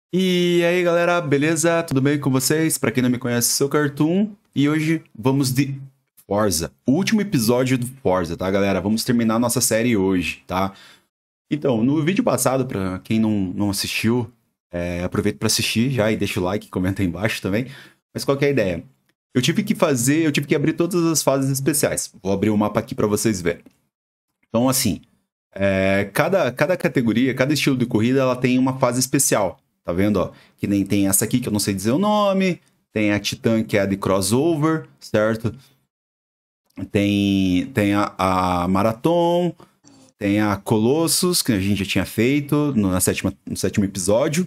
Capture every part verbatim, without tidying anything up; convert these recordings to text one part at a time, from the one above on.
E aí galera, beleza? Tudo bem com vocês? Pra quem não me conhece, sou o Cartoon e hoje vamos de Forza, o último episódio do Forza, tá galera? Vamos terminar nossa série hoje, tá? Então, no vídeo passado, pra quem não, não assistiu, é, aproveita pra assistir já e deixa o like, comenta aí embaixo também. Mas qual que é a ideia? Eu tive que fazer, eu tive que abrir todas as fases especiais. Vou abrir o mapa aqui pra vocês verem. Então assim, é, cada, cada categoria, cada estilo de corrida, ela tem uma fase especial. Tá vendo, ó? Que nem tem essa aqui que eu não sei dizer o nome. Tem a Titan, que é a de crossover, certo? Tem, tem a, a Marathon. Tem a Colossus, que a gente já tinha feito no, na sétima, no sétimo episódio.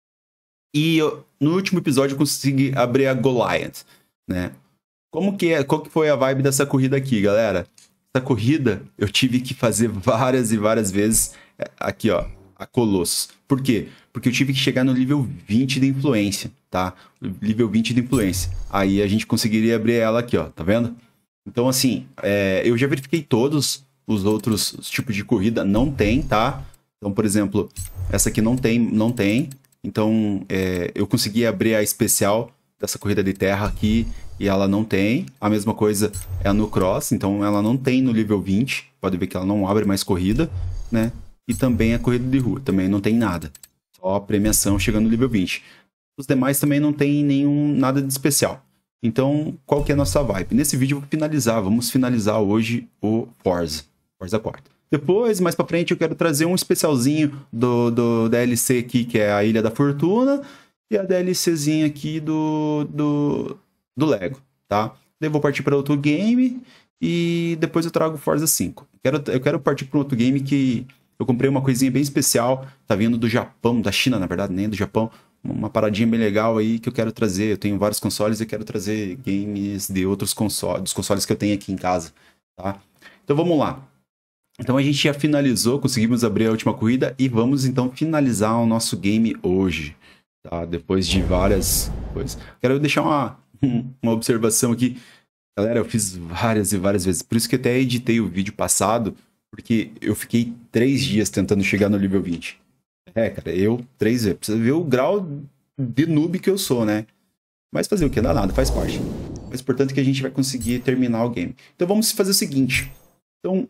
E eu, no último episódio eu consegui abrir a Goliath, né? Como que é, qual que foi a vibe dessa corrida aqui, galera? Essa corrida eu tive que fazer várias e várias vezes. Aqui, ó, a Colossus. Por quê? Porque eu tive que chegar no nível vinte de influência, tá? Nível vinte de influência. Aí a gente conseguiria abrir ela aqui, ó, tá vendo? Então, assim, é, eu já verifiquei todos os outros tipos de corrida, não tem, tá? Então, por exemplo, essa aqui não tem, não tem. Então, é, eu consegui abrir a especial dessa corrida de terra aqui e ela não tem. A mesma coisa é no Cross, então ela não tem no nível vinte. Pode ver que ela não abre mais corrida, né? E também a corrida de rua, também não tem nada. Só a premiação chegando no nível vinte. Os demais também não tem nenhum nada de especial. Então, qual que é a nossa vibe? Nesse vídeo eu vou finalizar, vamos finalizar hoje o Forza, Forza quatro. Depois, mais pra frente, eu quero trazer um especialzinho do, do D L C aqui, que é a Ilha da Fortuna, e a DLCzinha aqui do, do, do Lego, tá? Daí eu vou partir para outro game e depois eu trago o Forza cinco. Eu quero, eu quero partir para outro game que eu comprei uma coisinha bem especial, tá vindo do Japão, da China, na verdade, nem do Japão. Uma paradinha bem legal aí que eu quero trazer. Eu tenho vários consoles e eu quero trazer games de outros consoles, dos consoles que eu tenho aqui em casa, tá? Então vamos lá. Então a gente já finalizou, conseguimos abrir a última corrida e vamos então finalizar o nosso game hoje, tá? Depois de várias coisas. Quero deixar uma, uma observação aqui. Galera, eu fiz várias e várias vezes, por isso que eu até editei o vídeo passado, porque eu fiquei três dias tentando chegar no nível vinte. É, cara, eu três vezes. Precisa ver o grau de noob que eu sou, né? Mas fazer o que? Não dá nada, faz parte. Mas importante é que a gente vai conseguir terminar o game. Então vamos fazer o seguinte. Então,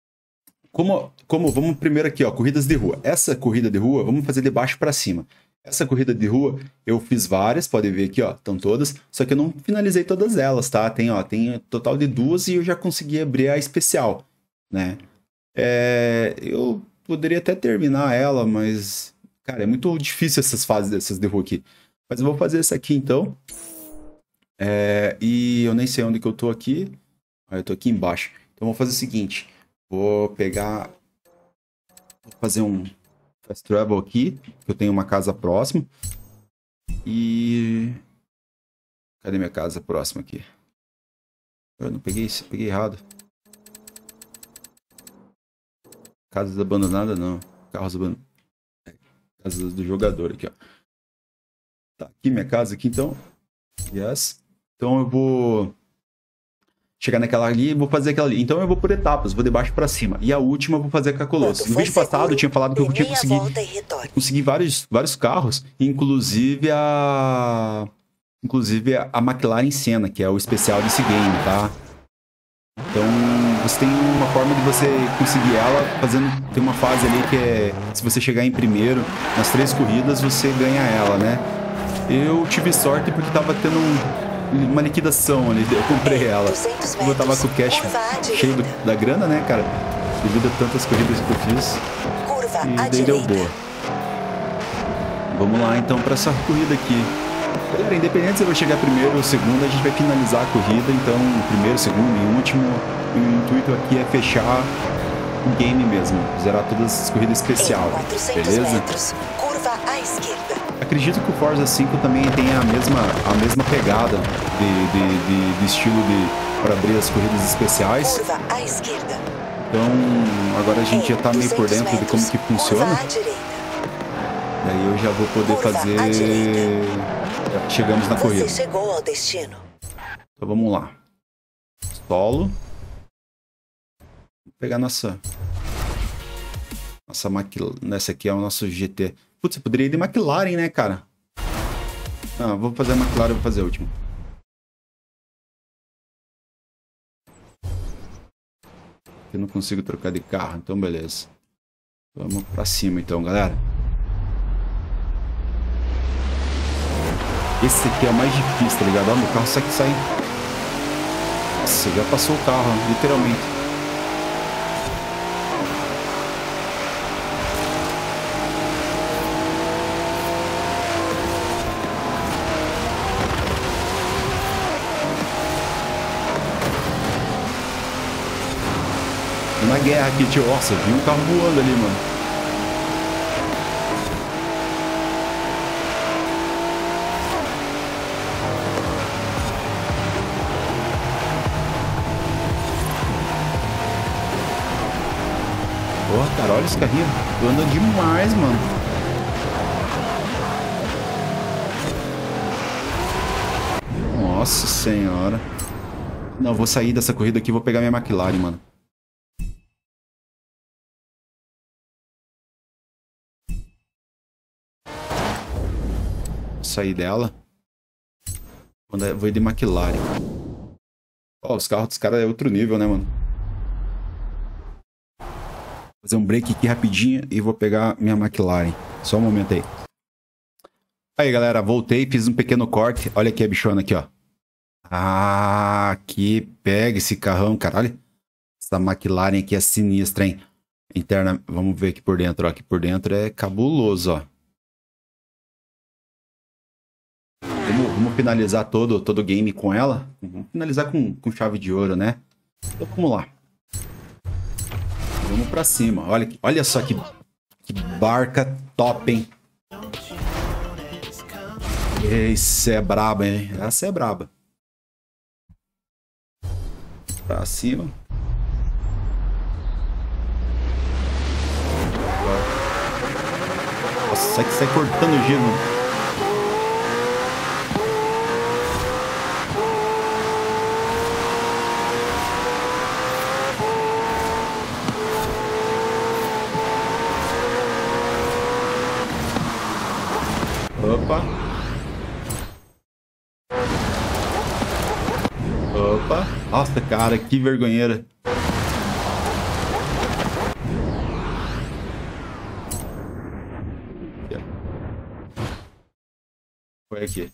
como, como vamos primeiro aqui, ó, corridas de rua. Essa corrida de rua, vamos fazer de baixo para cima. Essa corrida de rua, eu fiz várias, podem ver aqui, ó, estão todas, só que eu não finalizei todas elas, tá? Tem, ó, tem total de duas e eu já consegui abrir a especial, né? É, eu poderia até terminar ela, mas, cara, é muito difícil essas fases dessas de rua aqui. Mas eu vou fazer essa aqui, então. É, e eu nem sei onde que eu tô aqui. Ah, eu tô aqui embaixo. Então eu vou fazer o seguinte. Vou pegar... Vou fazer um fast travel aqui, que eu tenho uma casa próxima. E... Cadê minha casa próxima aqui? Eu não peguei isso, peguei errado. Casas abandonadas, não. Carros abandonados. Casas do jogador aqui, ó. Tá, aqui minha casa aqui, então. Yes. Então eu vou chegar naquela ali e vou fazer aquela ali. Então eu vou por etapas, vou de baixo pra cima. E a última eu vou fazer com a Colossus. No vídeo passado eu tinha falado que eu tinha conseguido conseguir vários, vários carros, inclusive a... Inclusive a McLaren Senna, que é o especial desse game, tá? Então, você tem uma forma de você conseguir ela fazendo... Tem uma fase ali que é... Se você chegar em primeiro, nas três corridas, você ganha ela, né? Eu tive sorte porque tava tendo um, uma liquidação ali. Eu comprei ela. Eu tava com o cash cheio do, da grana, né, cara? Devido a tantas corridas que eu fiz. E daí deu boa. Vamos lá, então, pra essa corrida aqui. Galera, independente se eu vou chegar primeiro ou segundo, a gente vai finalizar a corrida. Então, primeiro, segundo e último, o intuito aqui é fechar o game mesmo. Zerar todas as corridas especial, beleza? Metros, curva à esquerda. Acredito que o Forza cinco também tem a mesma, a mesma pegada de, de, de, de estilo de para abrir as corridas especiais. Curva à esquerda. Então, agora a gente já tá meio por dentro de como que funciona. Curva à direita. Daí eu já vou poder Curva à fazer... direita. Já chegamos na corrida. Você chegou ao destino. Então vamos lá. Solo. Vou pegar nossa... Nossa máquina... Essa aqui é o nosso G T. Putz, eu poderia ir de McLaren, né, cara? Não, vou fazer a McLaren, vou fazer a última. Eu não consigo trocar de carro, então beleza. Vamos pra cima então, galera. Esse aqui é o mais difícil, tá ligado? Ó, meu carro sai que sai. Nossa, já passou o carro, literalmente. Na guerra aqui, tio. Nossa, vi um carro voando ali, mano. Porra, cara, olha esse carrinho. Anda demais, mano. Nossa senhora. Não, vou sair dessa corrida aqui e vou pegar minha McLaren, mano. Sair dela. Vou ir de McLaren. Ó, os carros dos caras é outro nível, né, mano? Vou fazer um break aqui rapidinho e vou pegar minha McLaren. Só um momento aí. Aí, galera, voltei, fiz um pequeno corte. Olha aqui a bichona aqui, ó. Ah, aqui, pega esse carrão, caralho. Essa McLaren aqui é sinistra, hein? Interna, vamos ver aqui por dentro, ó. Aqui por dentro é cabuloso, ó. Vamos, vamos finalizar todo todo o game com ela. Vamos finalizar com, com chave de ouro, né? Então vamos lá. Vamos pra cima. Olha, olha só que, que barca top, hein? Esse é braba, hein? Essa é braba. Pra cima. Nossa, sai que sai cortando o giro. Opa. Opa. Nossa, cara, que vergonheira. Foi aqui.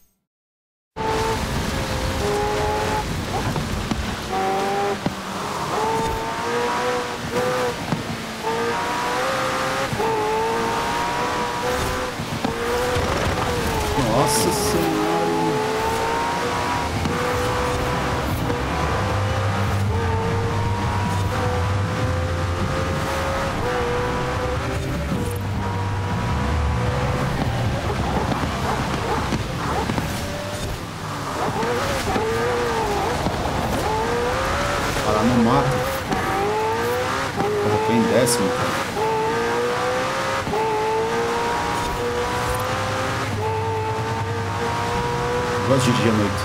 Nossa senhora. Parar no mato. Eu tô em décimo, cara. Gosto de dia à noite.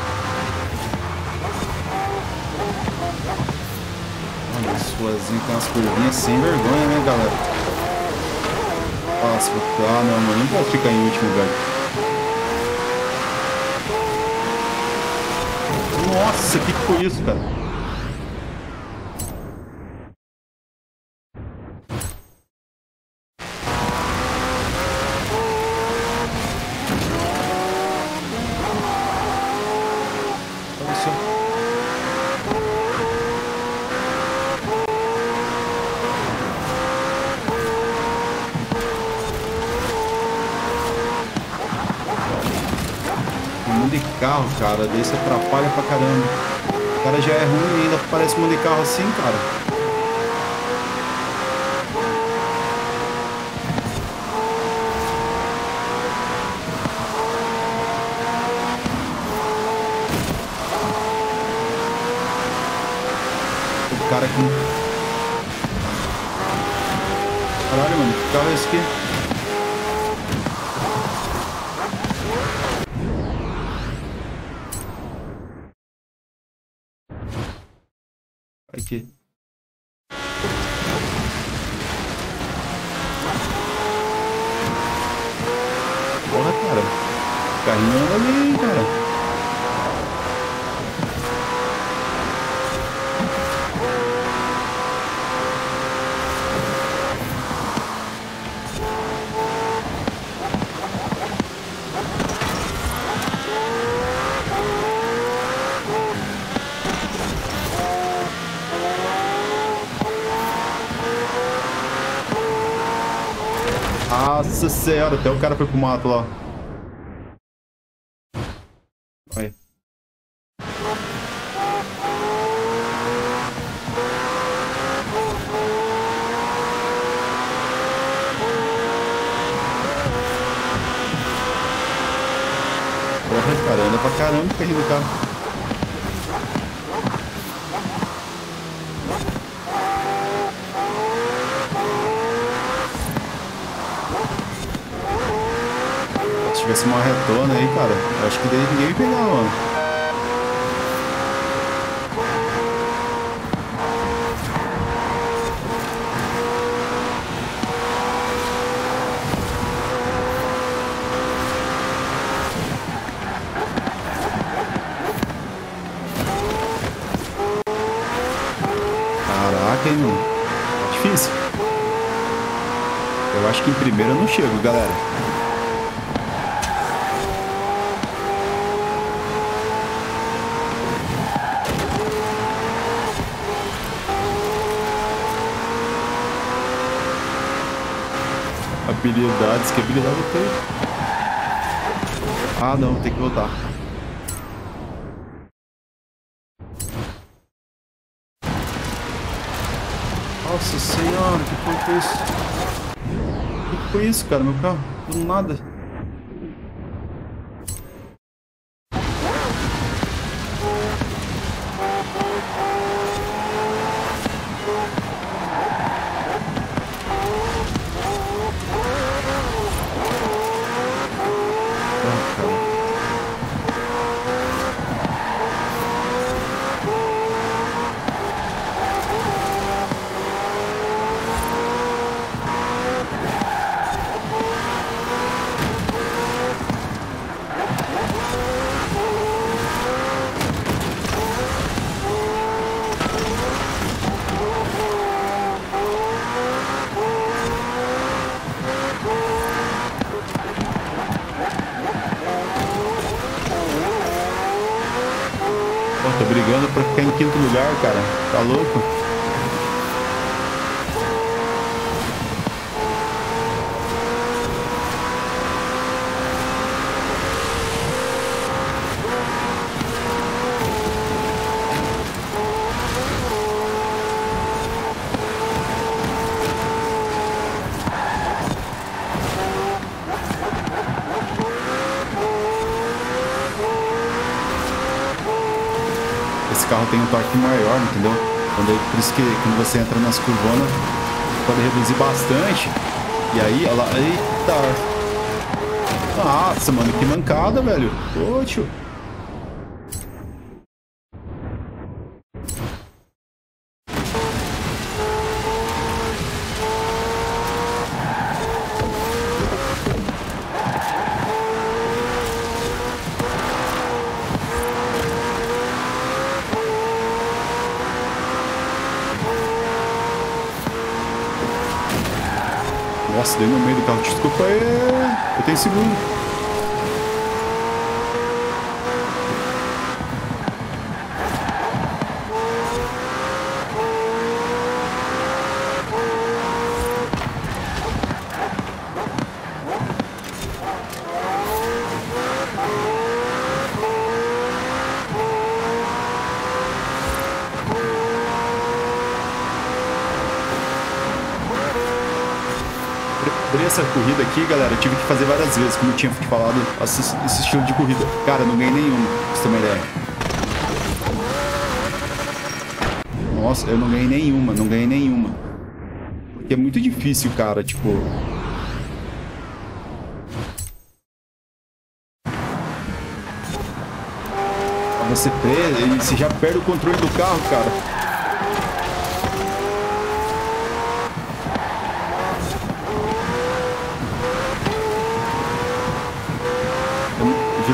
Olha, as ruazinhas tem umas curvinhas sem vergonha, né, galera? Nossa, vou... ah, não, mano, não posso ficar em último, velho. Nossa, o que que foi isso, cara? De carro, cara, daí você atrapalha pra caramba. O cara já é ruim e ainda parece um monte de carro assim, cara. O cara aqui. Caralho, mano, que carro é esse aqui? Aqui. cara. O carrinho anda ali, cara. Nossa senhora, até o cara foi pro mato lá. Vai. Porra, cara, anda pra caramba o carrinho do carro. Se tivesse uma retona aí, cara, eu acho que daí ninguém ia pegar, mano. Caraca, hein, mano. Difícil. Eu acho que em primeiro eu não chego, galera. Habilidades, que habilidade eu tenho? Ah, não, tem que voltar. Nossa senhora, que foi isso? O que foi isso, cara? Meu carro? Do nada. Tô brigando pra ficar em quinto lugar, cara. Tá louco? Esse carro tem um torque maior, entendeu? Quando, por isso que quando você entra nas curvonas, pode reduzir bastante. E aí, olha lá, eita! Nossa, mano, que mancada, velho. Ô, tio. Nossa, dei no meio do carro. Desculpa aí. Eu tenho segundo. Abri essa corrida aqui, galera, eu tive que fazer várias vezes, como eu tinha falado, esse, esse estilo de corrida. Cara, não ganhei nenhuma, pra você ter uma ideia. Nossa, eu não ganhei nenhuma, não ganhei nenhuma. Porque é muito difícil, cara, tipo... Pra você ter, você já perde o controle do carro, cara.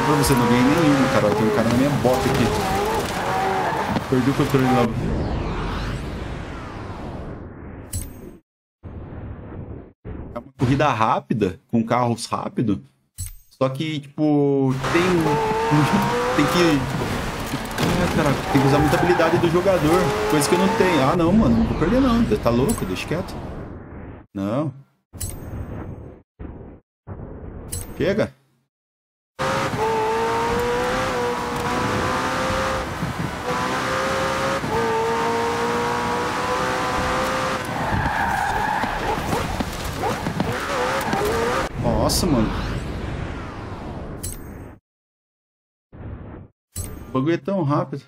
pra você, não ganhei nenhuma, cara. Tem um cara na minha bota aqui. Perdi o controle logo. É uma corrida rápida, com carros rápidos. Só que, tipo, tem... Tem que... Ah, cara, tem que usar muita habilidade do jogador. Coisa que eu não tenho. Ah, não, mano. Não vou perder, não. Tá louco? Deixa quieto. Não. Chega. Nossa, mano. O bagulho é tão rápido.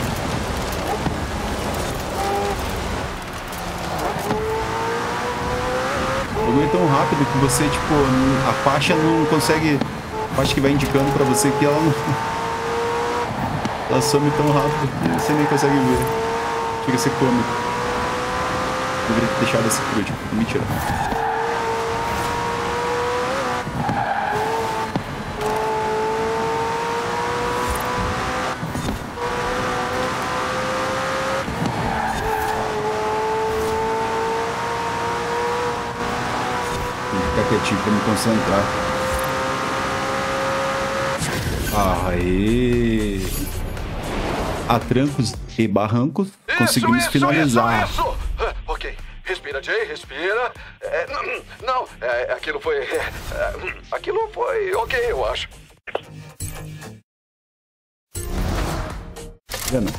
O bagulho é tão rápido que você, tipo, a faixa não consegue... A faixa que vai indicando pra você que ela não... Ela some tão rápido que você nem consegue ver. Chega a ser cômico. Deveria ter deixado esse por último. Mentira. Quietinho pra me concentrar. Aê! A trancos e barrancos isso, conseguimos isso, finalizar. Isso, isso. Uh, ok, respira, Jay, respira. É, não, não é, aquilo foi. É, aquilo foi ok, eu acho. Vendo?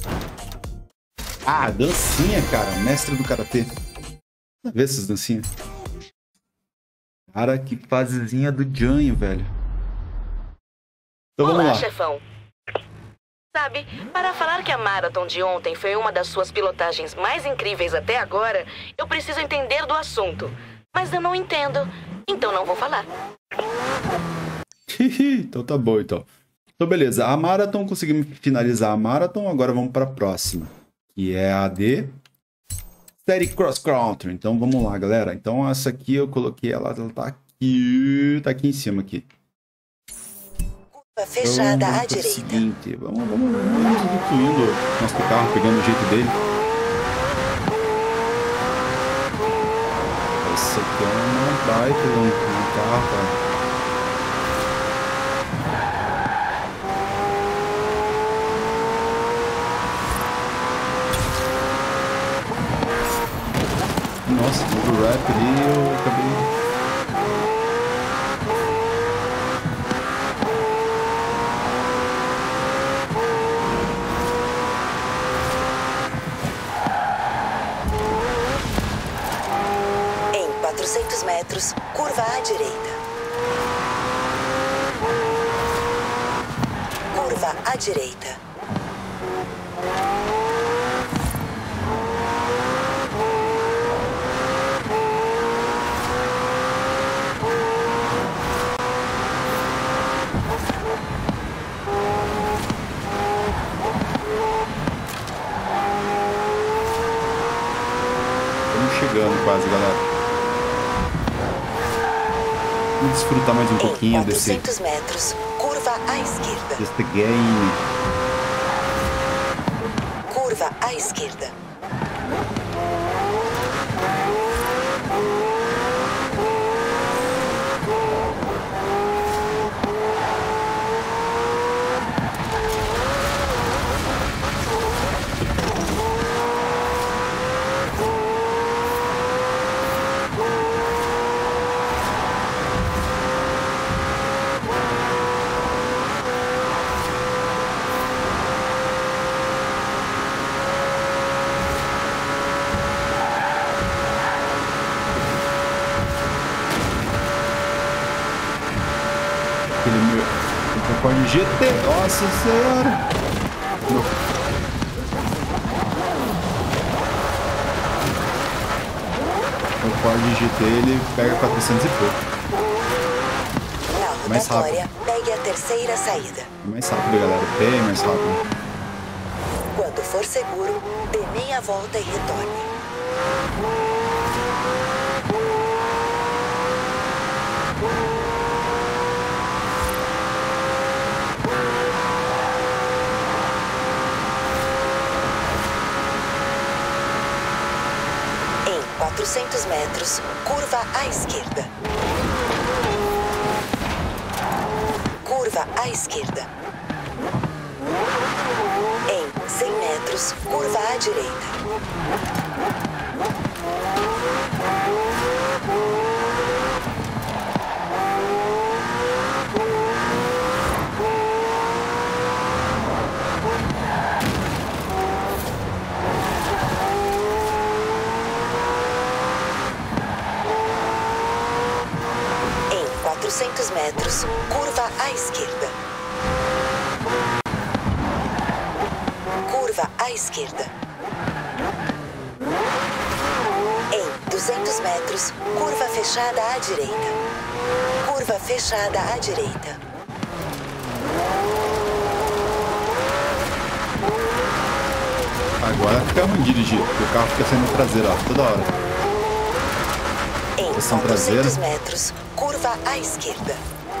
Ah, dancinha, cara. Mestre do karatê. Vê essas dancinhas. Cara, que fasezinha do Janho, velho. Então vamos Olá, lá. Chefão. Sabe, para falar que a maratona de ontem foi uma das suas pilotagens mais incríveis até agora, eu preciso entender do assunto. Mas eu não entendo, então não vou falar. Então tá bom, então. Então beleza, a maratona, conseguimos finalizar a maratona, agora vamos para a próxima. Que é a de... Steady Cross Country. Então vamos lá, galera. Então essa aqui eu coloquei ela, ela tá aqui, tá aqui em cima aqui. Curva fechada então, à direita. Seguinte, vamos, vamos, vamos incluindo o nosso carro, pegando o jeito dele. Esse aqui é uma baita, um, um carro, cara. Nossa, do rap ali eu acabei... Em quatrocentos metros, curva à direita. Curva à direita. Chegando quase, galera. Vamos desfrutar mais um pouquinho em desse... quatrocentos metros, curva à esquerda. Deste game. Curva à esquerda. Aquele meu... Conforme G T. Nossa senhora. O Ford G T ele pega quatrocentos e pouco. Na Mais rápido. rotatória, pegue a terceira saída. É mais rápido, galera. Bem mais rápido. Quando for seguro, dê meia volta e retorne. quatrocentos metros, curva à esquerda. Curva à esquerda. Em cem metros, curva à direita. Em quatrocentos metros, curva à esquerda. Curva à esquerda. Em duzentos metros, curva fechada à direita. Curva fechada à direita. Agora fica ruim dirigir, porque o carro fica sendo traseiro, ó, toda hora. Em Direção traseira. quatrocentos metros, curva à esquerda.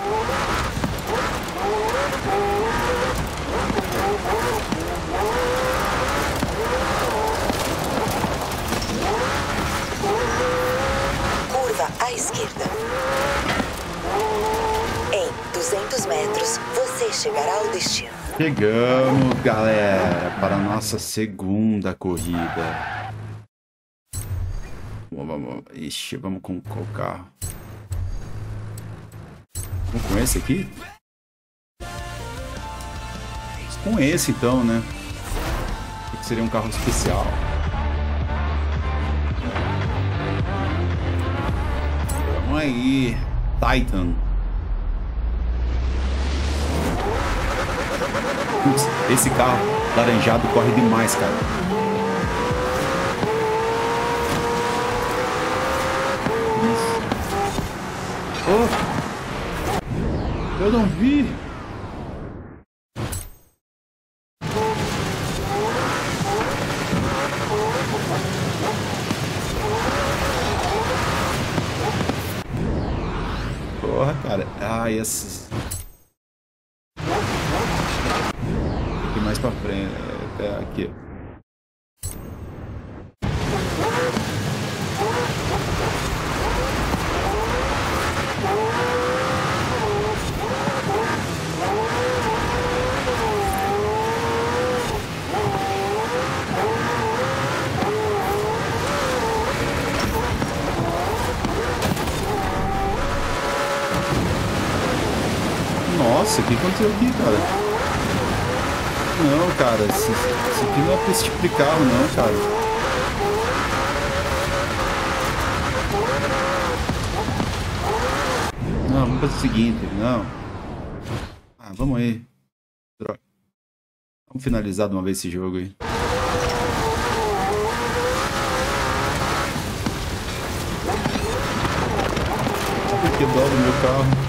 Curva à esquerda. Em duzentos metros, você chegará ao destino. Chegamos, galera, para a nossa segunda corrida. Vamos, vamos, ixi, vamos com qual carro? Vamos com esse aqui? Com esse então, né? Que seria um carro especial. Vamos aí, Titan. Putz, esse carro laranjado corre demais, cara. Oh, eu não vi. Porra, cara. Ah, esses... Aqui mais pra frente. É, aqui. Nossa, o que aconteceu aqui, cara? Não, cara, isso, isso aqui não é pra esse tipo de carro, não, cara. Não, vamos fazer o seguinte, não. Ah, vamos aí. Droga. Vamos finalizar de uma vez esse jogo aí. Que dó do meu carro.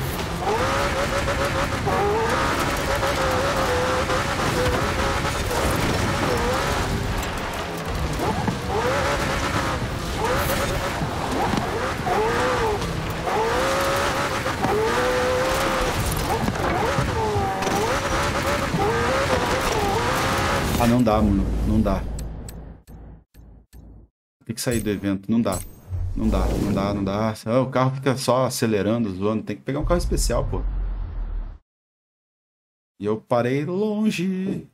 Ah, não dá, mano. Não dá. Tem que sair do evento. Não dá. Não dá, não dá, não dá. Ah, o carro fica só acelerando, zoando. Tem que pegar um carro especial, pô. E eu parei longe.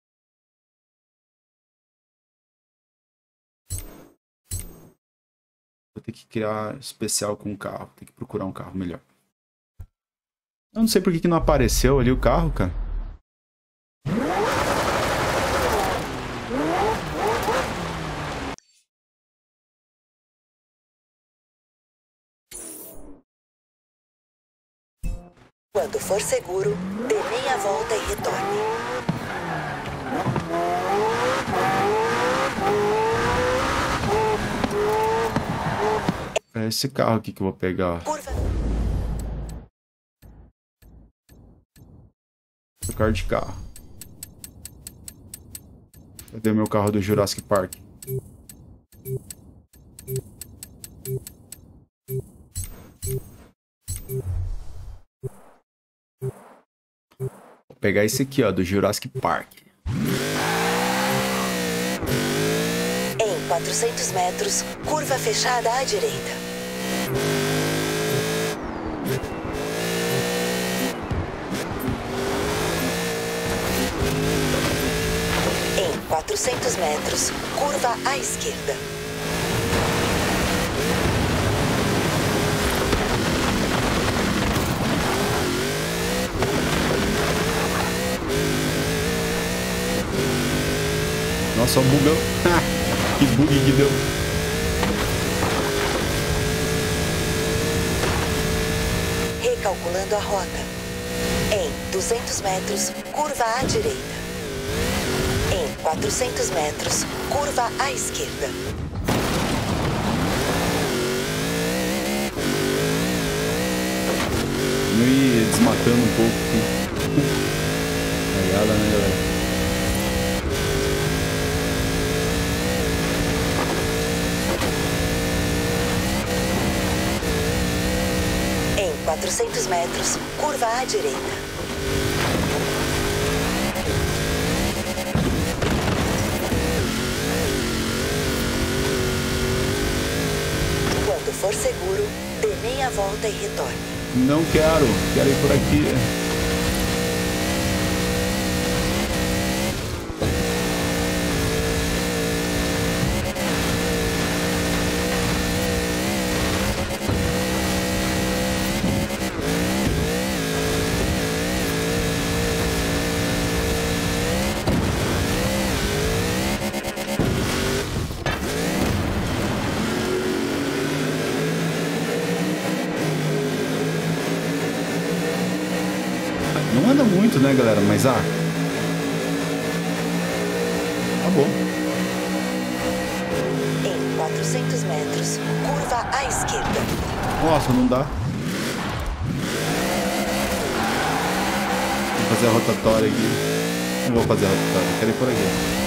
Vou ter que criar especial com o carro. Tem que procurar um carro melhor. Eu não sei por que que não apareceu ali o carro, cara. Quando for seguro, dê meia volta e retorne. É esse carro aqui que eu vou pegar. Curva. Trocar de carro. Cadê o meu carro do Jurassic Park? Vou pegar esse aqui, ó, do Jurassic Park. Em quatrocentos metros, curva fechada à direita. Em quatrocentos metros, curva à esquerda. Nossa, o bugão. Que bug que deu. Recalculando a rota. Em duzentos metros, curva à direita. Em quatrocentos metros, curva à esquerda. Eu ia desmatando um pouco aqui. Pegada, né, galera? quatrocentos metros, curva à direita. Quando for seguro, dê meia volta e retorne. Não quero, quero ir por aqui. Não anda muito, né, galera? Mas, ah... tá bom. Em quatrocentos metros, curva à esquerda. Nossa, não dá. Vou fazer a rotatória aqui. Não vou fazer a rotatória, quero ir por aqui.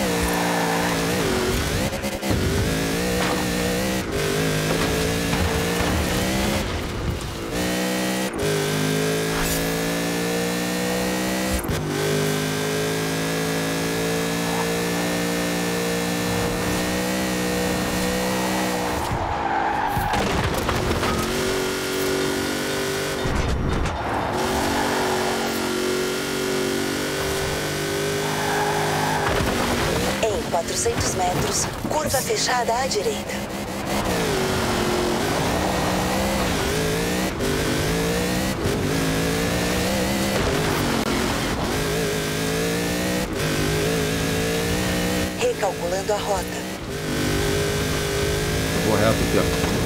quatrocentos metros, curva fechada à direita. Recalculando a rota. Vou reto aqui,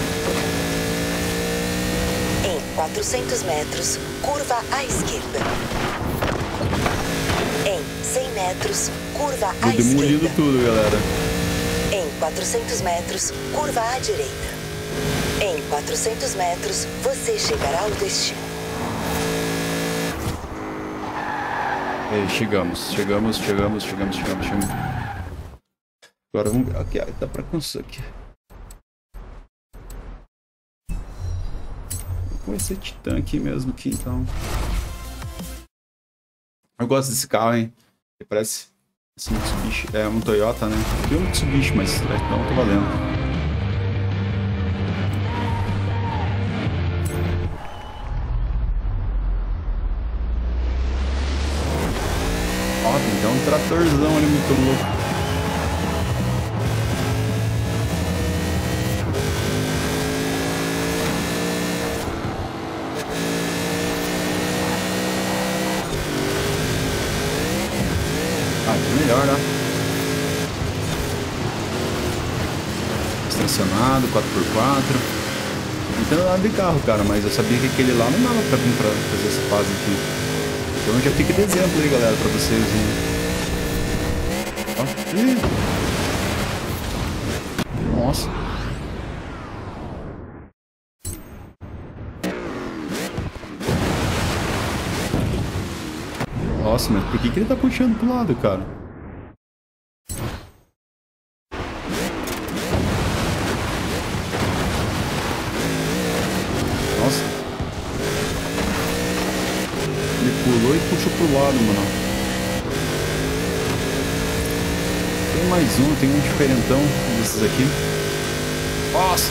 ó. Em quatrocentos metros, curva à esquerda. Em cem metros, curva à esquerda. Tô demolindo tudo, galera. Em quatrocentos metros, curva à direita. Em quatrocentos metros, você chegará ao destino. Ei, chegamos, chegamos, chegamos, chegamos, chegamos, chegamos. Agora vamos ver. Aqui, dá pra cansar aqui. Vou esse Titã aqui mesmo, aqui, então. Eu gosto desse carro, hein? Ele parece esse Mitsubishi. É um Toyota, né? Eu um Mitsubishi, mas então tô valendo. Ó, tem até um tratorzão ali muito louco. Melhor, né? Extensionado, quatro por quatro. Não entendo nada de carro, cara, mas eu sabia que aquele lá não dava pra vir pra fazer essa fase aqui. Então já fica de exemplo aí, galera, pra vocês. Hein? Ó. Nossa. Nossa, mas por que, que ele tá puxando pro lado, cara? Nossa. Ele pulou e puxou pro lado, mano. Tem mais um, tem um diferentão desses aqui. Nossa!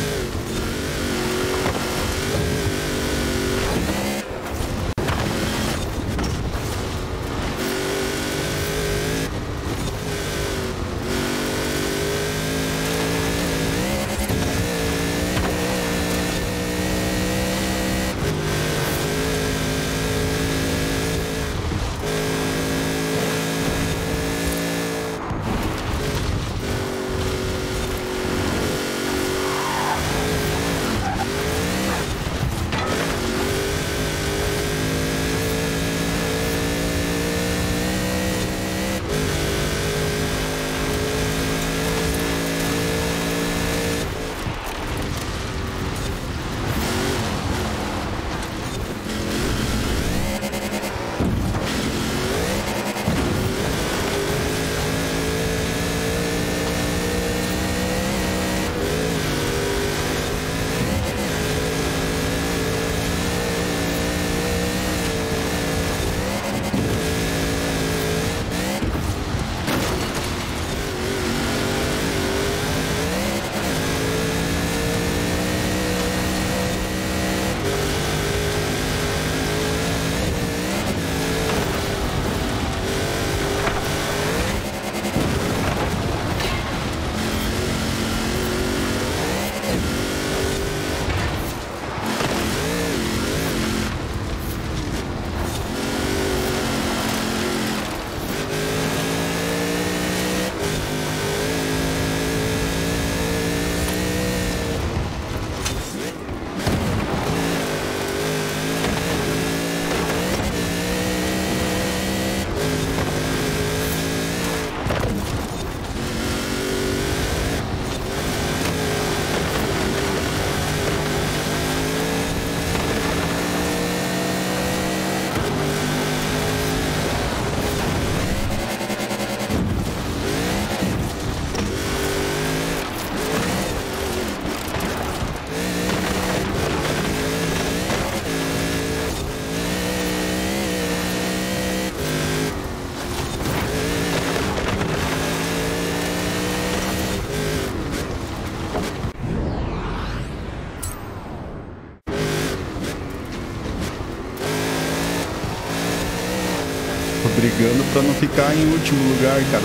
Brigando pra não ficar em último lugar, cara.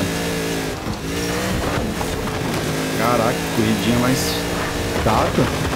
Caraca, que corridinha mais chata.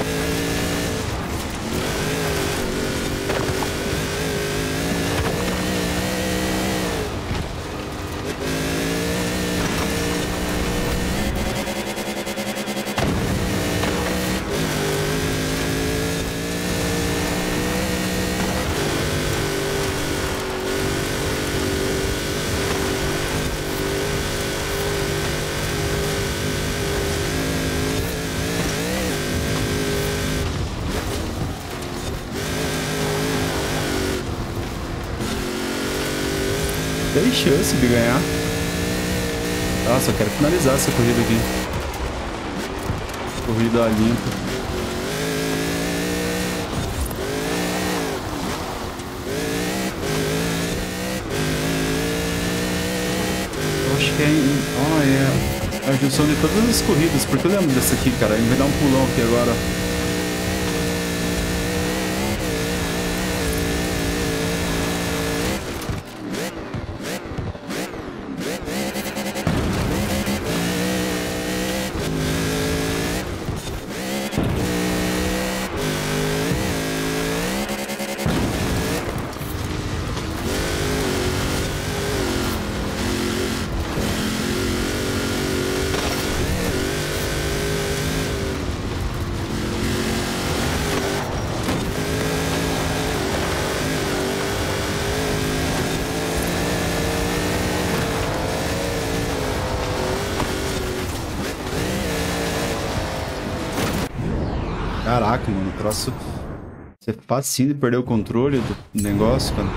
Tem chance de ganhar. Nossa, eu quero finalizar essa corrida aqui. Corrida limpa. Eu acho que é, oh, é a junção de todas as corridas. Porque eu lembro dessa aqui, cara. A gente vai dar um pulão aqui agora. Caraca, mano, o troço... Você é facinho de perder o controle do negócio, cara.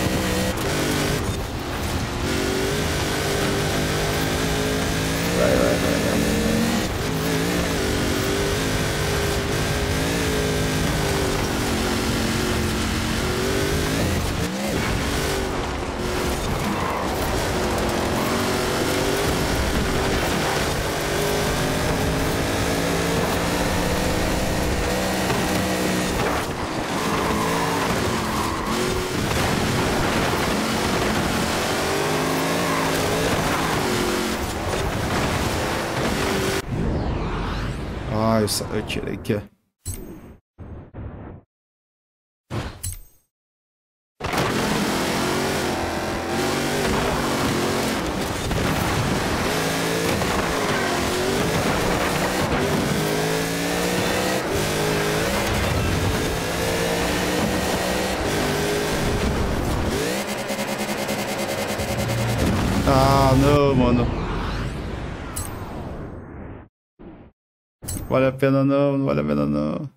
Vai, vai. eu, eu tirei aqui, ó. Ah, não, mano. Vale a pena não, não vale a pena não.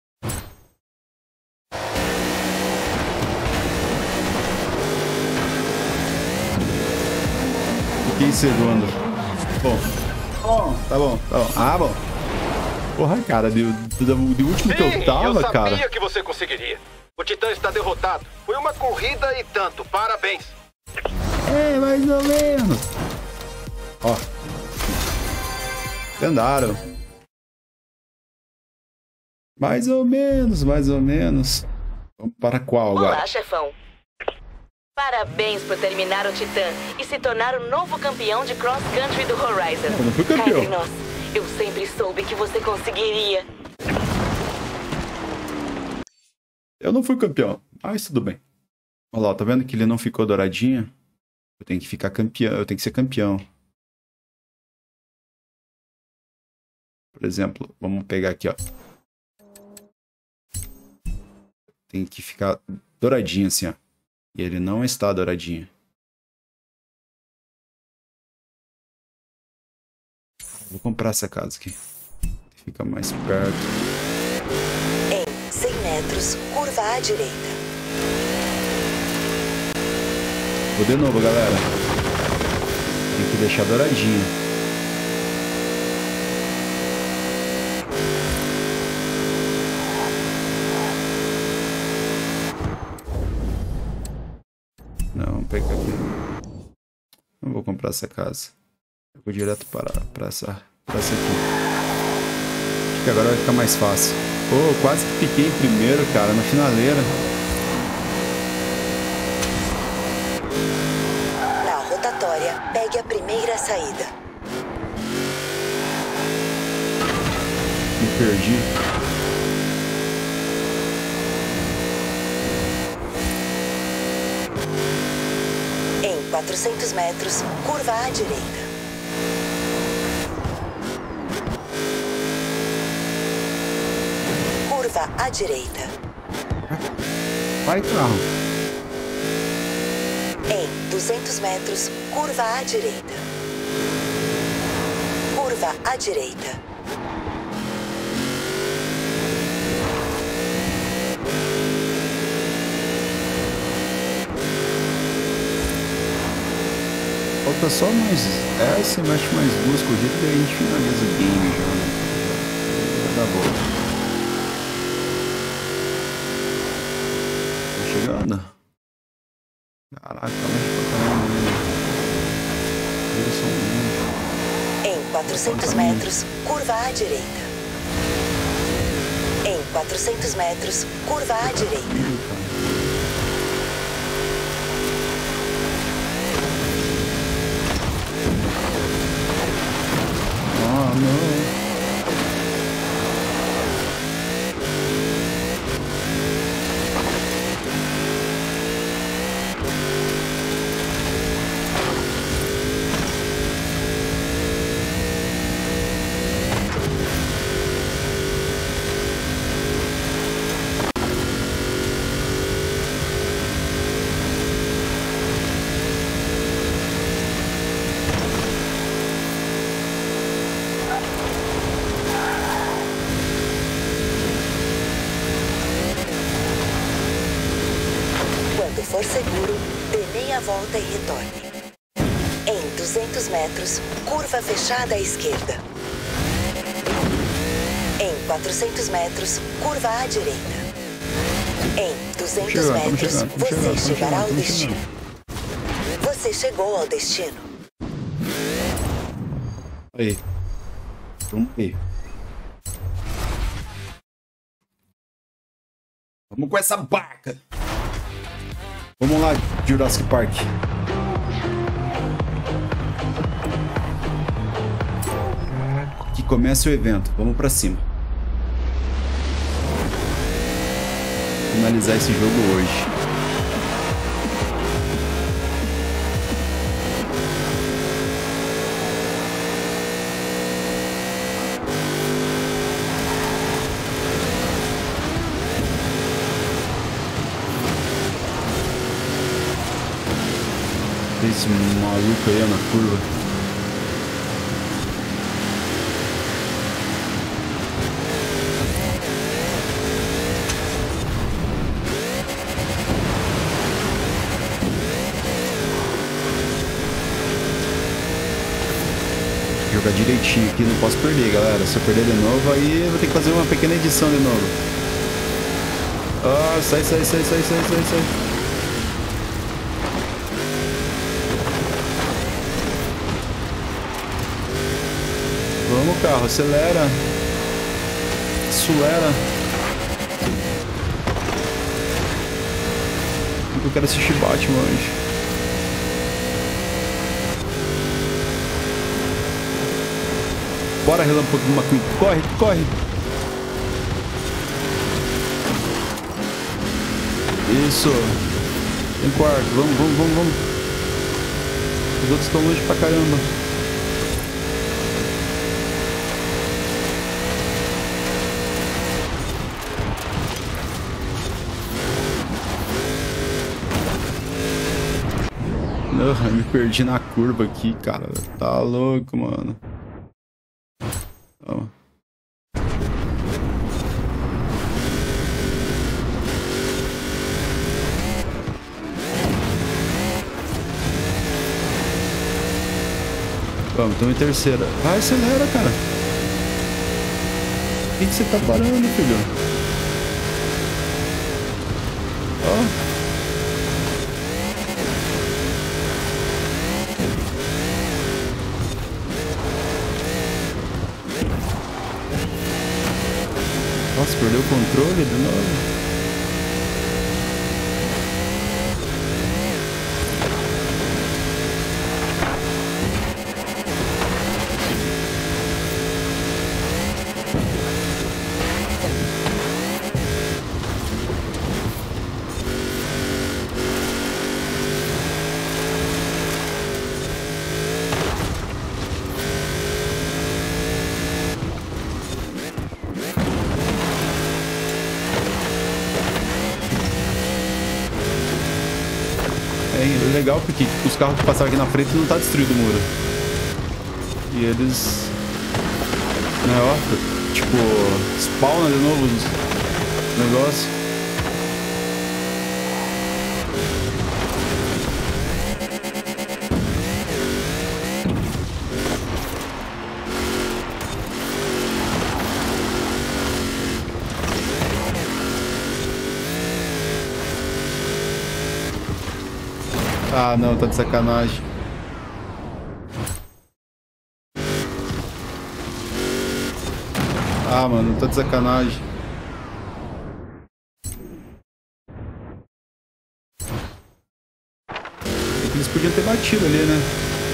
Fiquei em segundo. Bom. Bom, tá bom, tá bom. Ah, bom. Porra, cara, de, de, de último Sim, que eu tava, eu cara. Eu sabia que você conseguiria. O Titã está derrotado. Foi uma corrida e tanto. Parabéns. É, mais ou menos. Ó. Andaram. Mais ou menos, mais ou menos. Vamos para qual agora? Olá, chefão. Parabéns por terminar o Titã e se tornar o novo campeão de cross country do Horizon. Eu não fui campeão. Entre nós, eu sempre soube que você conseguiria. Eu não fui campeão, mas tudo bem. Olha lá, tá vendo que ele não ficou douradinho? Eu tenho que ficar campeão, eu tenho que ser campeão. Por exemplo, vamos pegar aqui, ó. Tem que ficar douradinho assim, ó. E ele não está douradinho. Vou comprar essa casa aqui. Fica mais perto. Em cem metros, curva à direita. Vou de novo, galera. Tem que deixar douradinho. Não, pega aqui. Não vou comprar essa casa. Eu vou direto para, para, essa, para essa aqui. Acho que agora vai ficar mais fácil. Pô, quase que fiquei em primeiro, cara, na finaleira. Na rotatória, pegue a primeira saída. Me perdi. Em quatrocentos metros, curva à direita. Curva à direita. Vai, carro. Em duzentos metros, curva à direita. Curva à direita. Falta só mais essa e mexe mais duas corridas e aí a gente finaliza o game já, né? Já dá boa. Tá chegando? Caraca, mas pra caramba, né? Eles são muito. Em quatrocentos metros, curva à direita. Em quatrocentos metros, curva à direita. Ah, não. For seguro, dê meia volta e retorne. Em duzentos metros, curva fechada à esquerda. Em quatrocentos metros, curva à direita. Em duzentos chegando, metros, chegando, você chegando, chegará ao chegando, destino. Você chegou ao destino. Aí. Vamos ver. Vamos com essa barca. Vamos lá, Jurassic Park. Que começa o evento. Vamos pra cima. finalizar esse jogo hoje. Esse maluco aí na curva. Jogar direitinho aqui, não posso perder, galera. Se eu perder de novo, aí eu vou ter que fazer uma pequena edição de novo. Ah, sai, sai, sai, sai, sai, sai, sai. Vamos, carro, acelera. Acelera. Eu quero assistir Batman hoje. Bora, Relâmpago McQueen. Corre, corre. Isso. Tem quarto. Vamos, vamos, vamos, vamos. Os outros estão longe pra caramba. Eu me perdi na curva aqui, cara. Tá louco, mano. Vamos. Vamos, estamos em terceira. Vai, acelera, cara. Por que, que você tá parando, filho? Ó. Nossa, perdeu o controle de novo. É legal porque os carros que passaram aqui na frente não tá destruído o muro. E eles... Né, ó, tipo, spawna de novo o negócio. Ah, não, tá de sacanagem. Ah, mano, tá de sacanagem. É que eles podiam ter batido ali, né?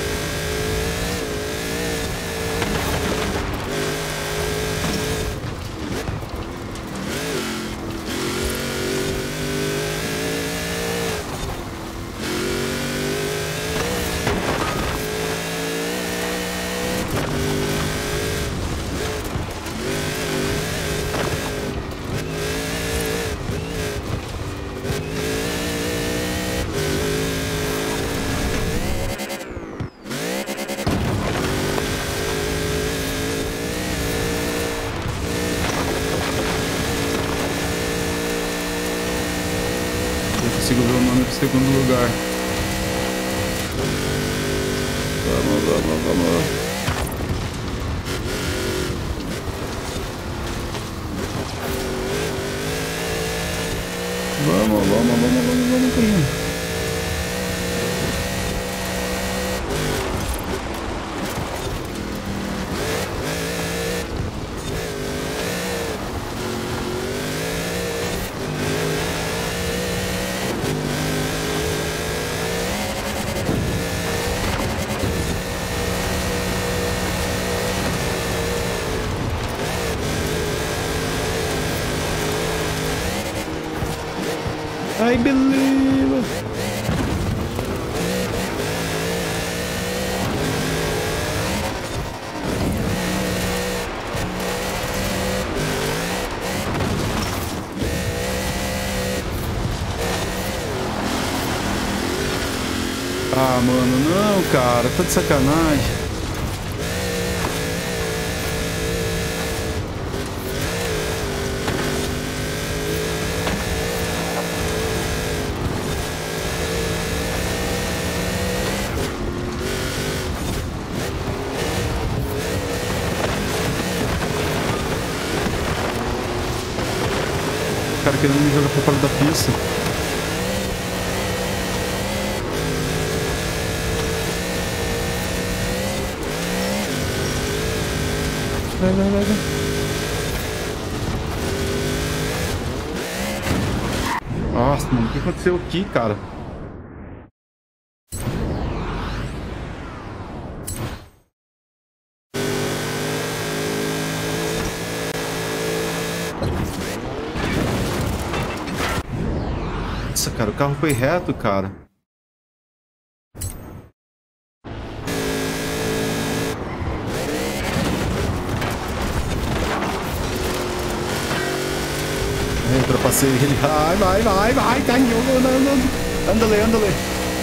Consigo ver o nome do segundo lugar. Vamos, vamos, vamos. Vamos, vamos, vamos, vamos, vamos, vamos. I believe. Ah, mano, não, cara, tá de sacanagem. O cara querendo me jogar pra fora da pista. Vai, vai, vai, vai. Nossa, mano, o que aconteceu aqui, cara? Nossa, cara, o carro foi reto, cara. Eu ultrapassei ele. Vai, vai, vai, vai, tá andando. Andale, andale.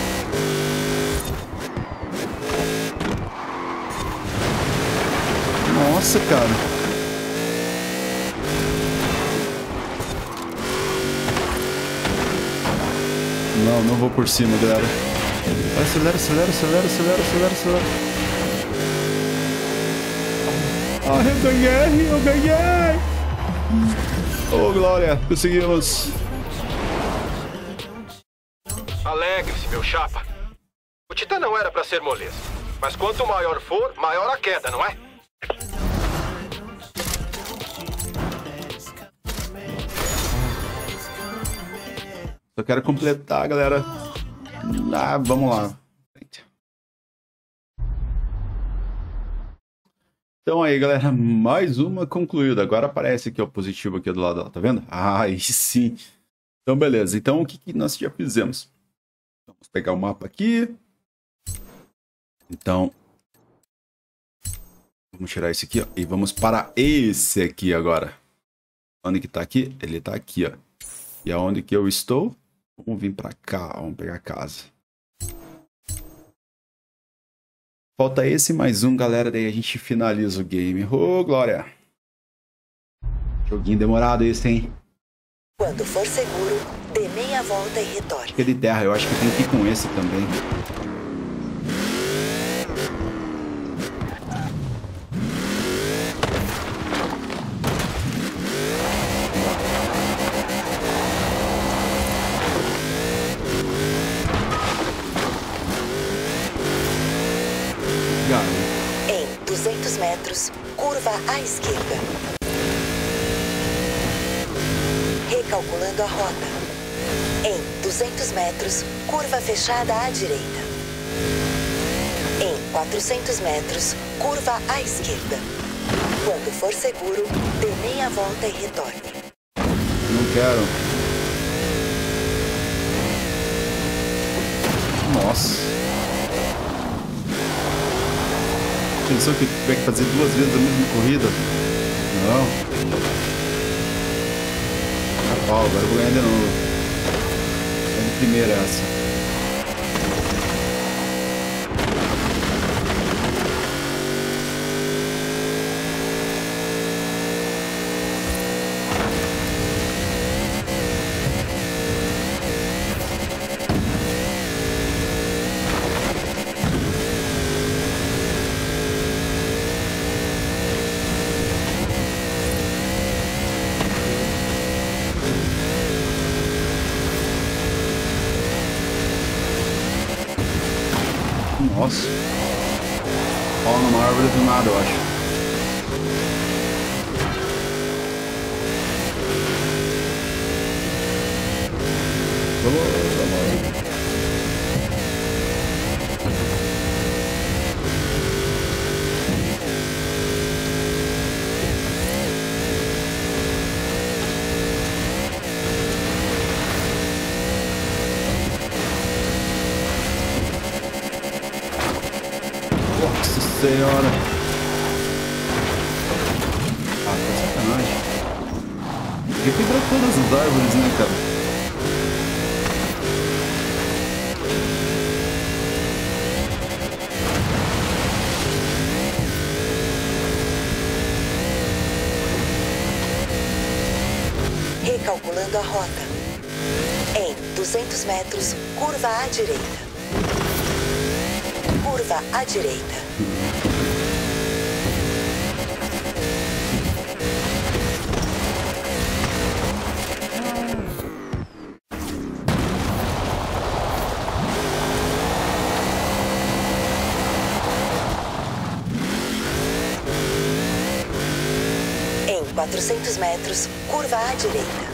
Nossa, cara. Não, não vou por cima, galera. Acelera, acelera, acelera, acelera, acelera, acelera. Ah, eu ganhei, eu ganhei. Ô, oh, Glória, conseguimos. Alegre-se, meu chapa. O Titã não era pra ser moleza. Mas quanto maior for, maior a queda, não é? Só quero completar, galera. Ah, vamos lá. Então aí, galera, mais uma concluída. Agora aparece aqui o positivo aqui do lado, ó, tá vendo? Ah, aí sim. Então, beleza. Então, o que, que nós já fizemos? Vamos pegar o mapa aqui. Então, vamos tirar esse aqui, ó. E vamos para esse aqui agora. Onde que tá aqui? Ele tá aqui, ó. E aonde que eu estou? Vamos vir pra cá, vamos pegar a casa. Falta esse mais um, galera, daí a gente finaliza o game. Ô, oh, Glória! Joguinho demorado esse, hein? Quando for seguro, dê meia volta e retorne. Aquele terra, eu acho que tem que ir com esse também. Em duzentos metros, curva à esquerda. Recalculando a rota. Em duzentos metros, curva fechada à direita. Em quatrocentos metros, curva à esquerda. Quando for seguro, dê meia volta e retorne. Não quero. Nossa. Pensou que tiver que fazer duas vezes a mesma corrida? Não. Ah, pau, agora eu vou ganhar de novo. É de primeira essa. Nossa. Ó, numa árvore do nada, eu acho. Vamos, vamos. Nossa senhora. Ah, tá sacanagem. Tem que quebrar todas as árvores, né, cara? Recalculando a rota. Em duzentos metros, curva à direita. Curva à direita. Em quatrocentos metros, curva à direita.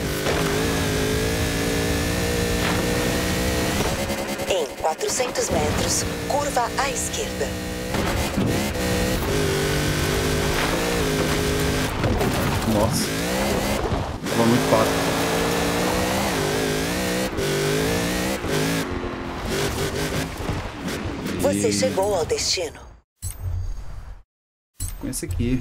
Em quatrocentos metros, curva à esquerda. Nossa. Tava muito fácil. Você chegou ao destino. Com esse aqui.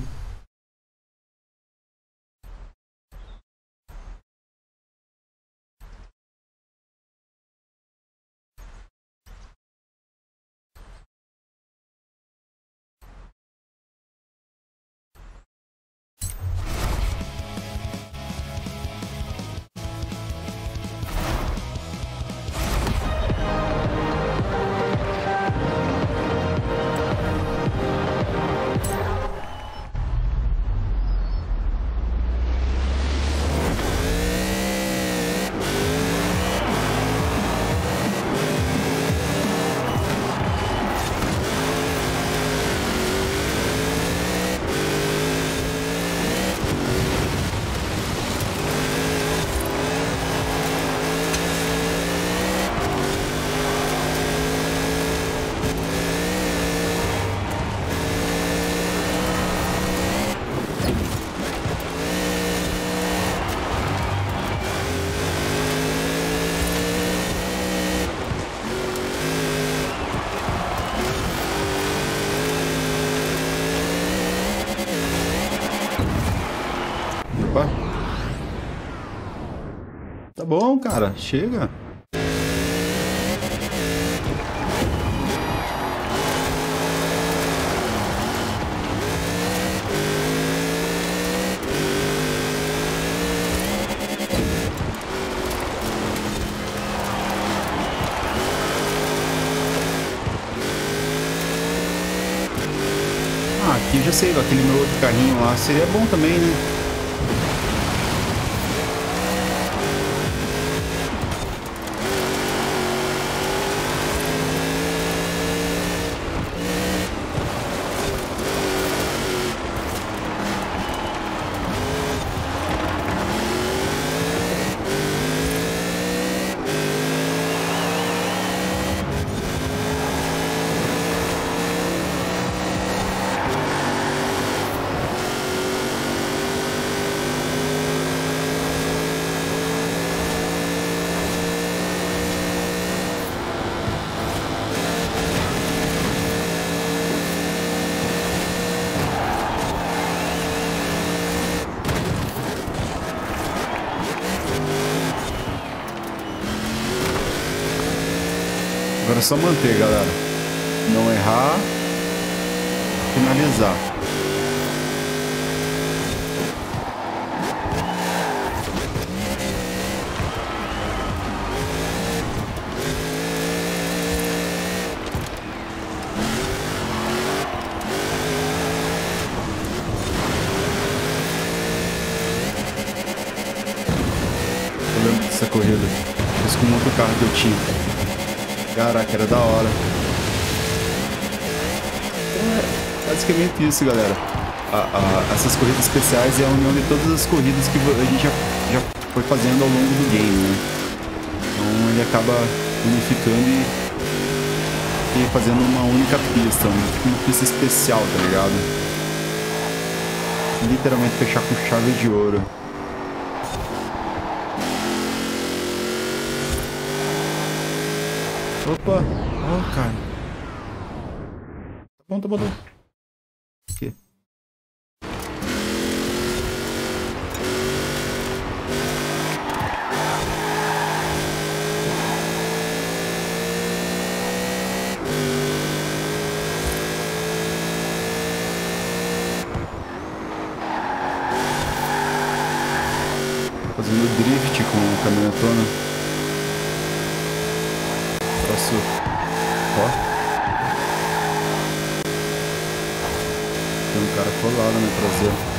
Opa. Tá bom, cara. Chega. Ah, aqui eu já sei, aquele meu outro carrinho lá seria bom também, né? Agora é só manter, galera. Não errar. Finalizar. Eu lembro dessa corrida. Fiz com um outro carro que eu tinha. Caraca, era da hora. Então é basicamente isso, galera. A, a, essas corridas especiais é a união de todas as corridas que a gente já, já foi fazendo ao longo do game, né? Então ele acaba unificando e, e fazendo uma única pista, uma pista especial, tá ligado? Literalmente fechar com chave de ouro. Opa, ó, oh, cara. Tá bom, tá bom. Tá bom. Aqui. Fazendo drift com a caminhonetona. Troço. Ó. Tem um cara colado na minha traseira.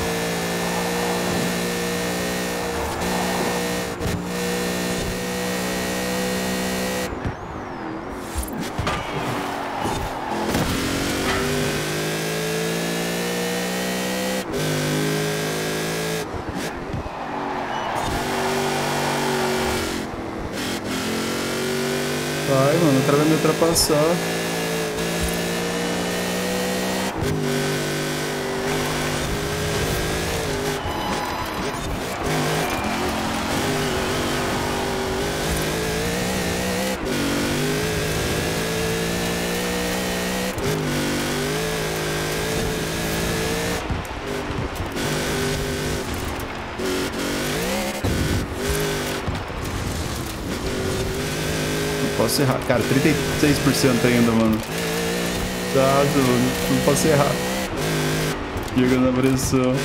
Vai, mano, o cara vai me ultrapassar. Posso errar. Cara, trinta e seis por cento ainda, mano. Tá, mano. Não posso errar. Jogando a pressão.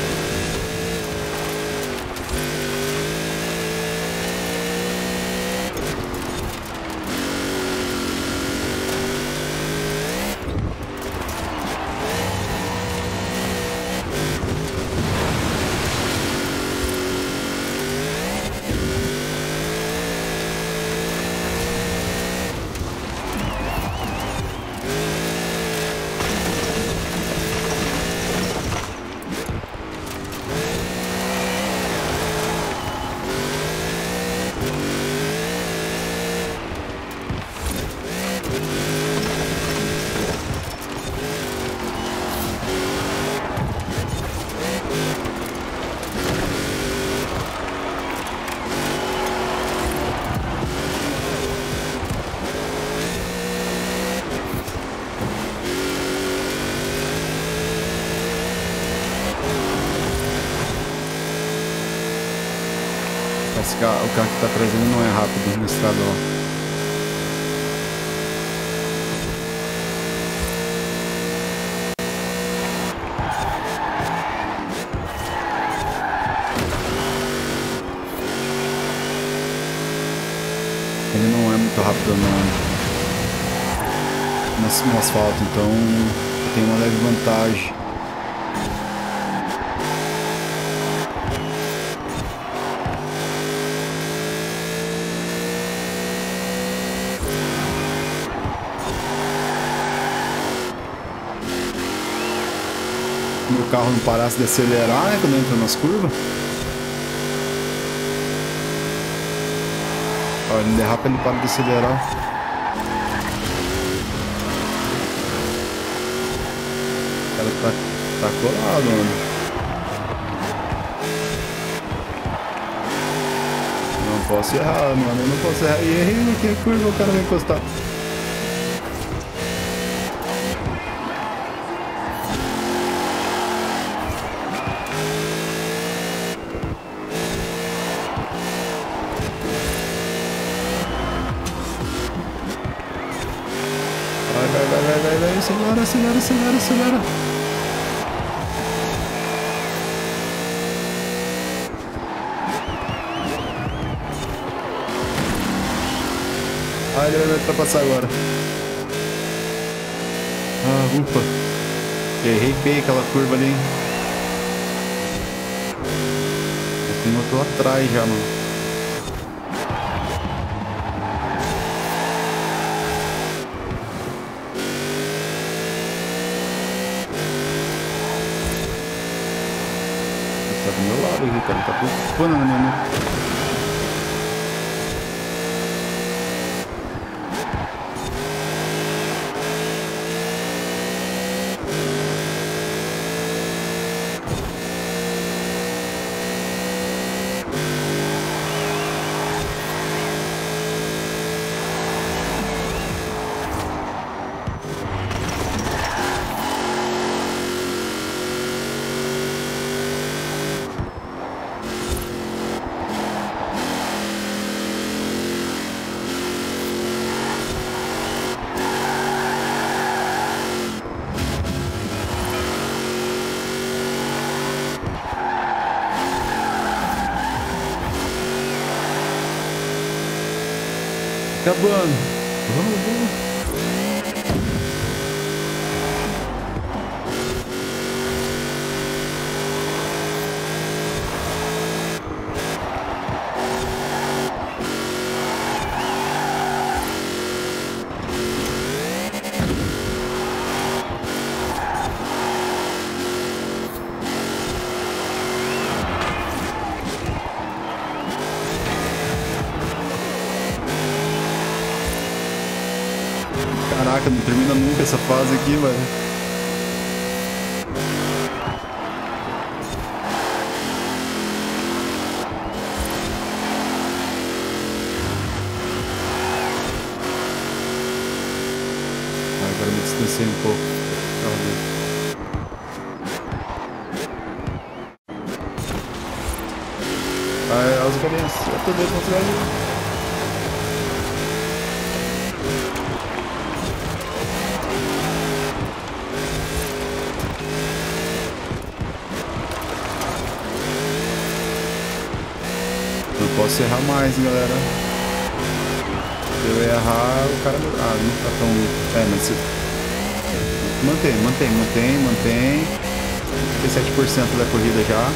Esse carro, o carro que tá trazendo não é rápido na estrada, ó. Ele não é muito rápido no, no asfalto, então tem uma leve vantagem. Meu carro não parasse de acelerar, né, quando entra nas curvas. Ó, ele derrapa, ele para de acelerar. O cara tá, tá colado, mano. Não posso errar, mano. Eu não posso errar. E errei aqui a curva, o cara vai encostar. Vai, vai, vai, vai, vai, vai, acelera, acelera, acelera, acelera. Ah, ele vai me ultrapassar agora. Ah, ufa. Errei bem aquela curva ali, hein. Tem outro lá atrás já, mano. Tá do meu lado aqui, cara. Tá preocupando na minha mão. Acabando. Vamos, vamos. Caraca, não termina nunca essa fase aqui, velho. Agora me distanciei um pouco. Vai, as galinhas, eu tô dentro contra ele. Posso errar mais, galera. Se eu errar, o cara... Ah, não tá tão... É, mas... Se... Mantém, mantém, mantém, mantém. trinta e sete por cento da corrida já.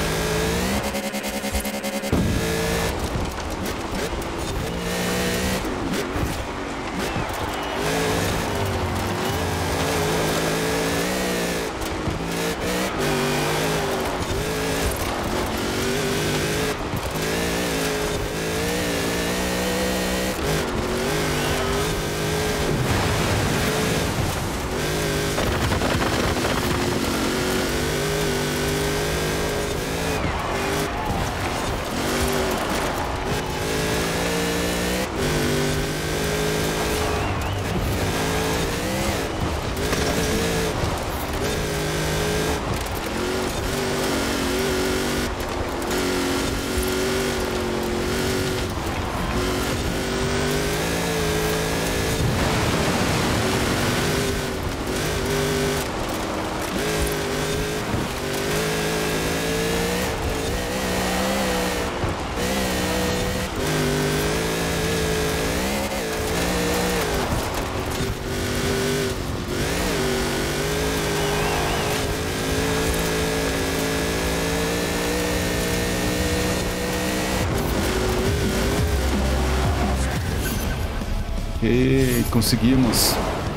E conseguimos.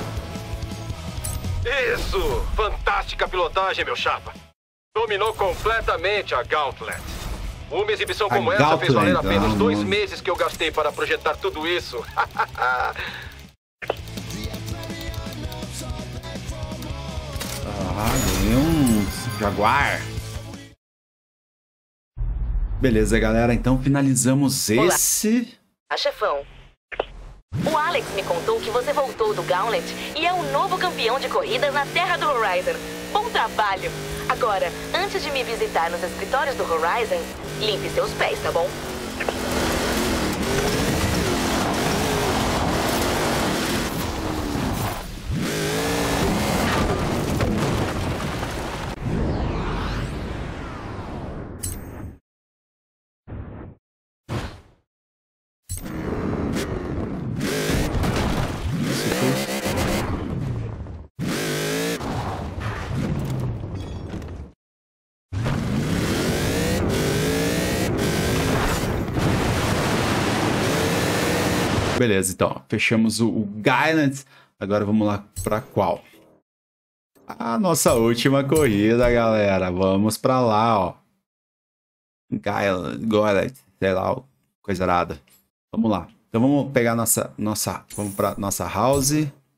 Isso! Fantástica pilotagem, meu chapa. Dominou completamente a Gauntlet. Uma exibição como essa fez valer apenas dois meses que eu gastei para projetar tudo isso. Ah, ganhei um Jaguar. Beleza, galera. Então finalizamos Olá. esse... A chefão. O Alex me contou que você voltou do Gauntlet e é o novo campeão de corridas na Terra do Horizon. Bom trabalho! Agora, antes de me visitar nos escritórios do Horizon, limpe seus pés, tá bom? Beleza, então, fechamos o, o Gauntlet. Agora vamos lá para qual? A nossa última corrida, galera. Vamos para lá, ó. Gauntlet, sei lá, coisa arada. Vamos lá. Então vamos pegar nossa, nossa, vamos para nossa house.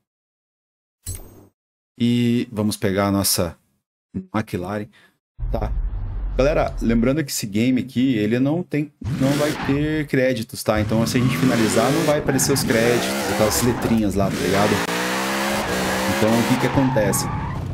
E vamos pegar a nossa McLaren. Tá. Galera, lembrando que esse game aqui, ele não tem, não vai ter créditos, tá? Então se a gente finalizar, não vai aparecer os créditos, aquelas letrinhas lá, tá ligado? Então o que que acontece?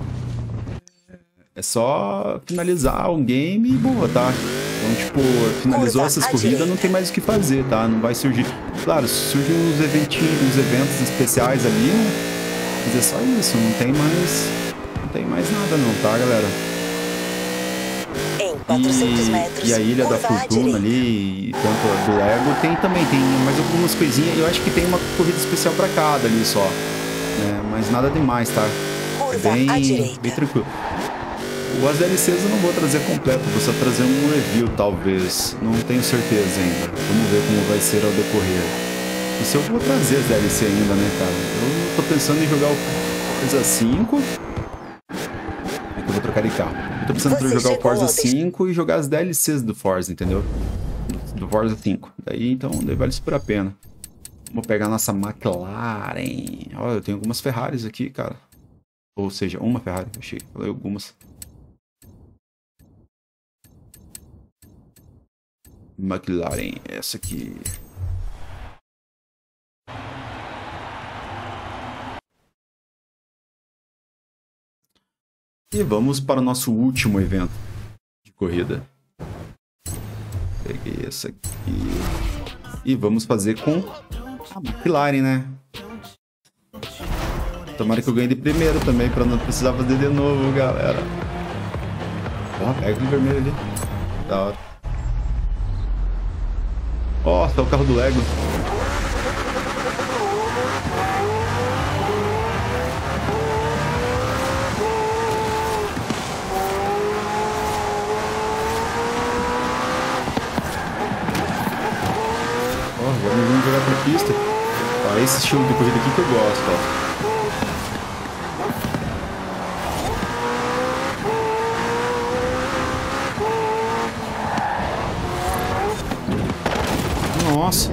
É só finalizar um game e boa, tá? Então, tipo, finalizou essas corridas, não tem mais o que fazer, tá? Não vai surgir... Claro, surgem uns eventinhos, uns eventos especiais ali, né? Mas é só isso, não tem mais... Não tem mais nada não, tá, galera? Em quatrocentos metros, e a Ilha da curva à Fortuna direita. ali, e tanto a do Lego, tem também, tem mais algumas coisinhas. Eu acho que tem uma corrida especial pra cada ali só. Né? Mas nada demais, tá? Curva Bem, à direita. bem tranquilo. As D L Cs eu não vou trazer completo, vou só trazer um review, talvez. Não tenho certeza ainda. Vamos ver como vai ser ao decorrer. E se eu vou trazer as D L C ainda, né, cara? Eu tô pensando em jogar o Forza cinco. Eu vou trocar de carro. Eu tô pensando em Você jogar o Forza chegou ao cinco e jogar as D L Cs do Forza, entendeu? Do Forza cinco. Daí, então, daí vale super a pena. Vamos pegar a nossa McLaren. Olha, eu tenho algumas Ferraris aqui, cara. Ou seja, uma Ferrari. Achei, falei algumas. McLaren, essa aqui. E vamos para o nosso último evento de corrida. Peguei essa aqui. E vamos fazer com a McLaren, né? Tomara que eu ganhe de primeiro também, para não precisar fazer de novo, galera. Ó, pega aquele vermelho ali. Da hora. Ó, tá o carro do Lego. Ó, vamos jogar pra pista. Ó, esse estilo de corrida aqui que eu gosto, ó. Nossa.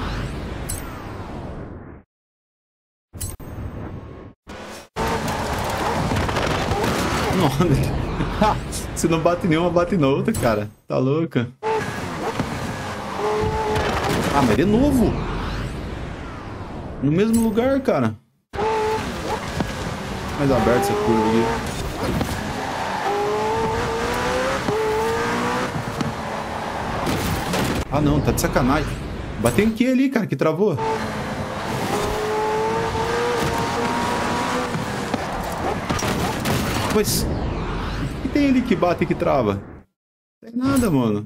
Nossa. Se não bate nenhuma, bate na outra, cara. Tá louca. Ah, mas de novo. No mesmo lugar, cara. Mais aberto essa curva aqui. Ah, não, tá de sacanagem. Bateu em que ali, cara, que travou? Pois... O que tem ali que bate e que trava? Não tem nada, mano.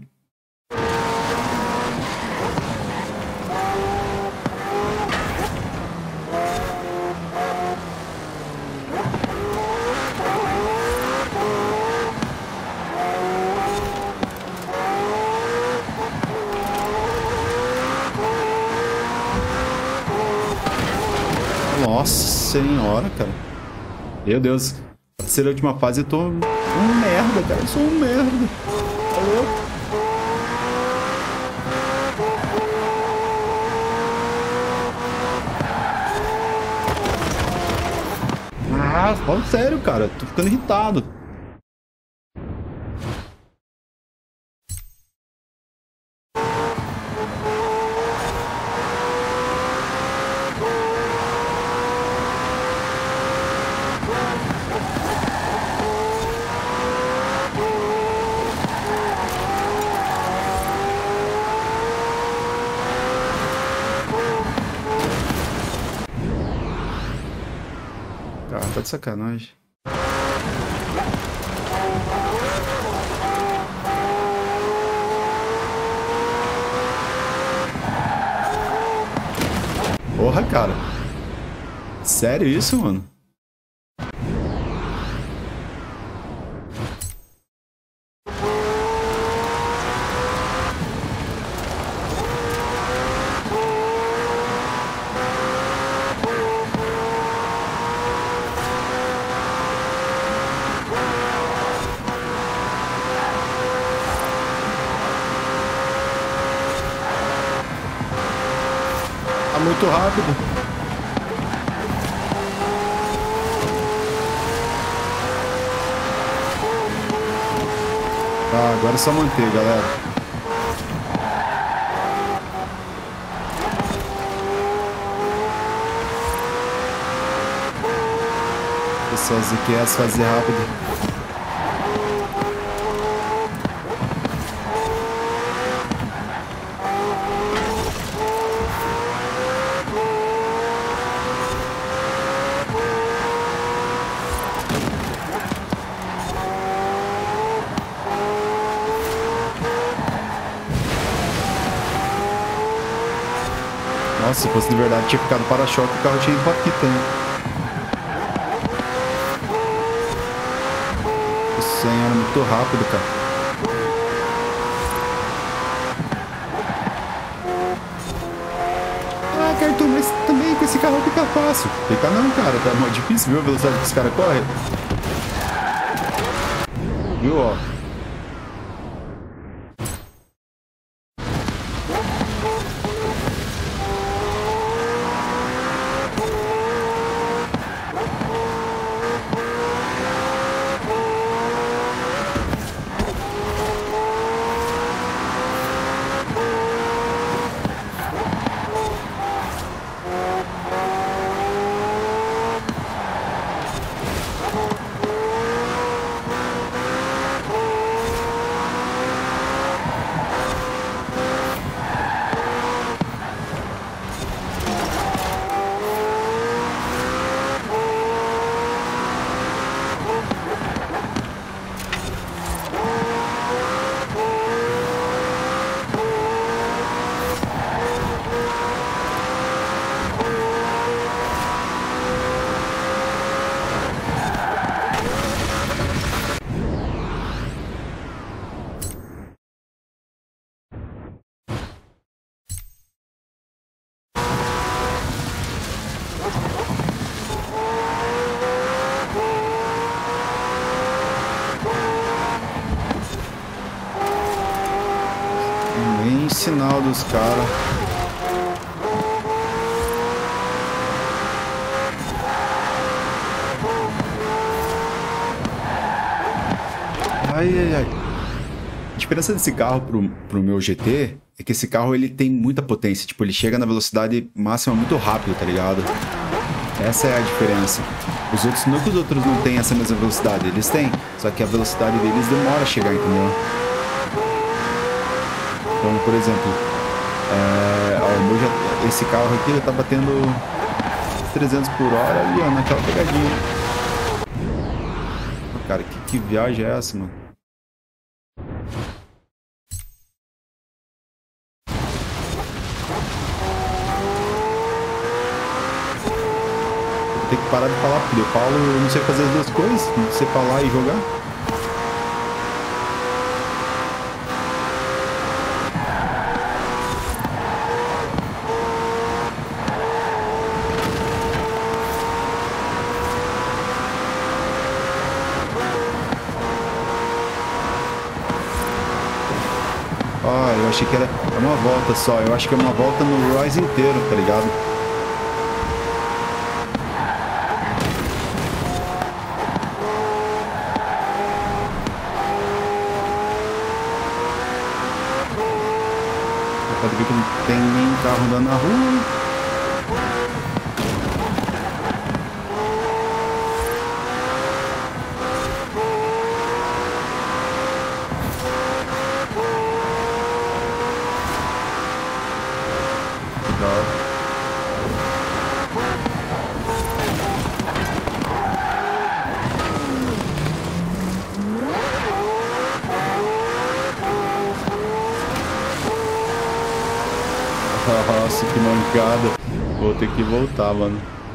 Nossa senhora, cara. Meu Deus. Pra ser a última fase eu tô um merda, cara. Eu sou um merda. Tá louco? Ah, fala sério, cara. Tô ficando irritado. Ah, tá de sacanagem. Porra, cara. Sério isso, mano? Muito rápido. Tá, agora é só manter, galera. Pessoal, Z Q S fazer rápido. Nossa, se fosse de verdade, tinha ficado para-choque, o carro tinha ido pra fita, né? Isso aí era muito rápido, cara. Ah, Cartoon, mas também com esse carro fica fácil. Fica não, cara. Tá muito difícil, viu a velocidade que esse cara corre? Viu, ó? Nem sinal dos caras. Ai, ai, ai. A diferença desse carro pro, pro meu G T é que esse carro ele tem muita potência. Tipo, ele chega na velocidade máxima muito rápido, tá ligado? Essa é a diferença. Os outros, não que os outros não têm essa mesma velocidade, eles têm. Só que a velocidade deles demora a chegar, entendeu? Então, por exemplo, é, ó, o meu já, esse carro aqui ele tá batendo trezentos por hora ali, ó, naquela pegadinha. Oh, cara, que, que viagem é essa, mano? Vou ter que parar de falar, porque eu falo, eu não sei fazer as duas coisas, não sei falar e jogar. Ah, eu achei que era uma volta só. Eu acho que é uma volta no Rise inteiro, tá ligado? Pode ver que não tem nem carro andando na rua. Nossa, que mancada. Vou ter que voltar, mano.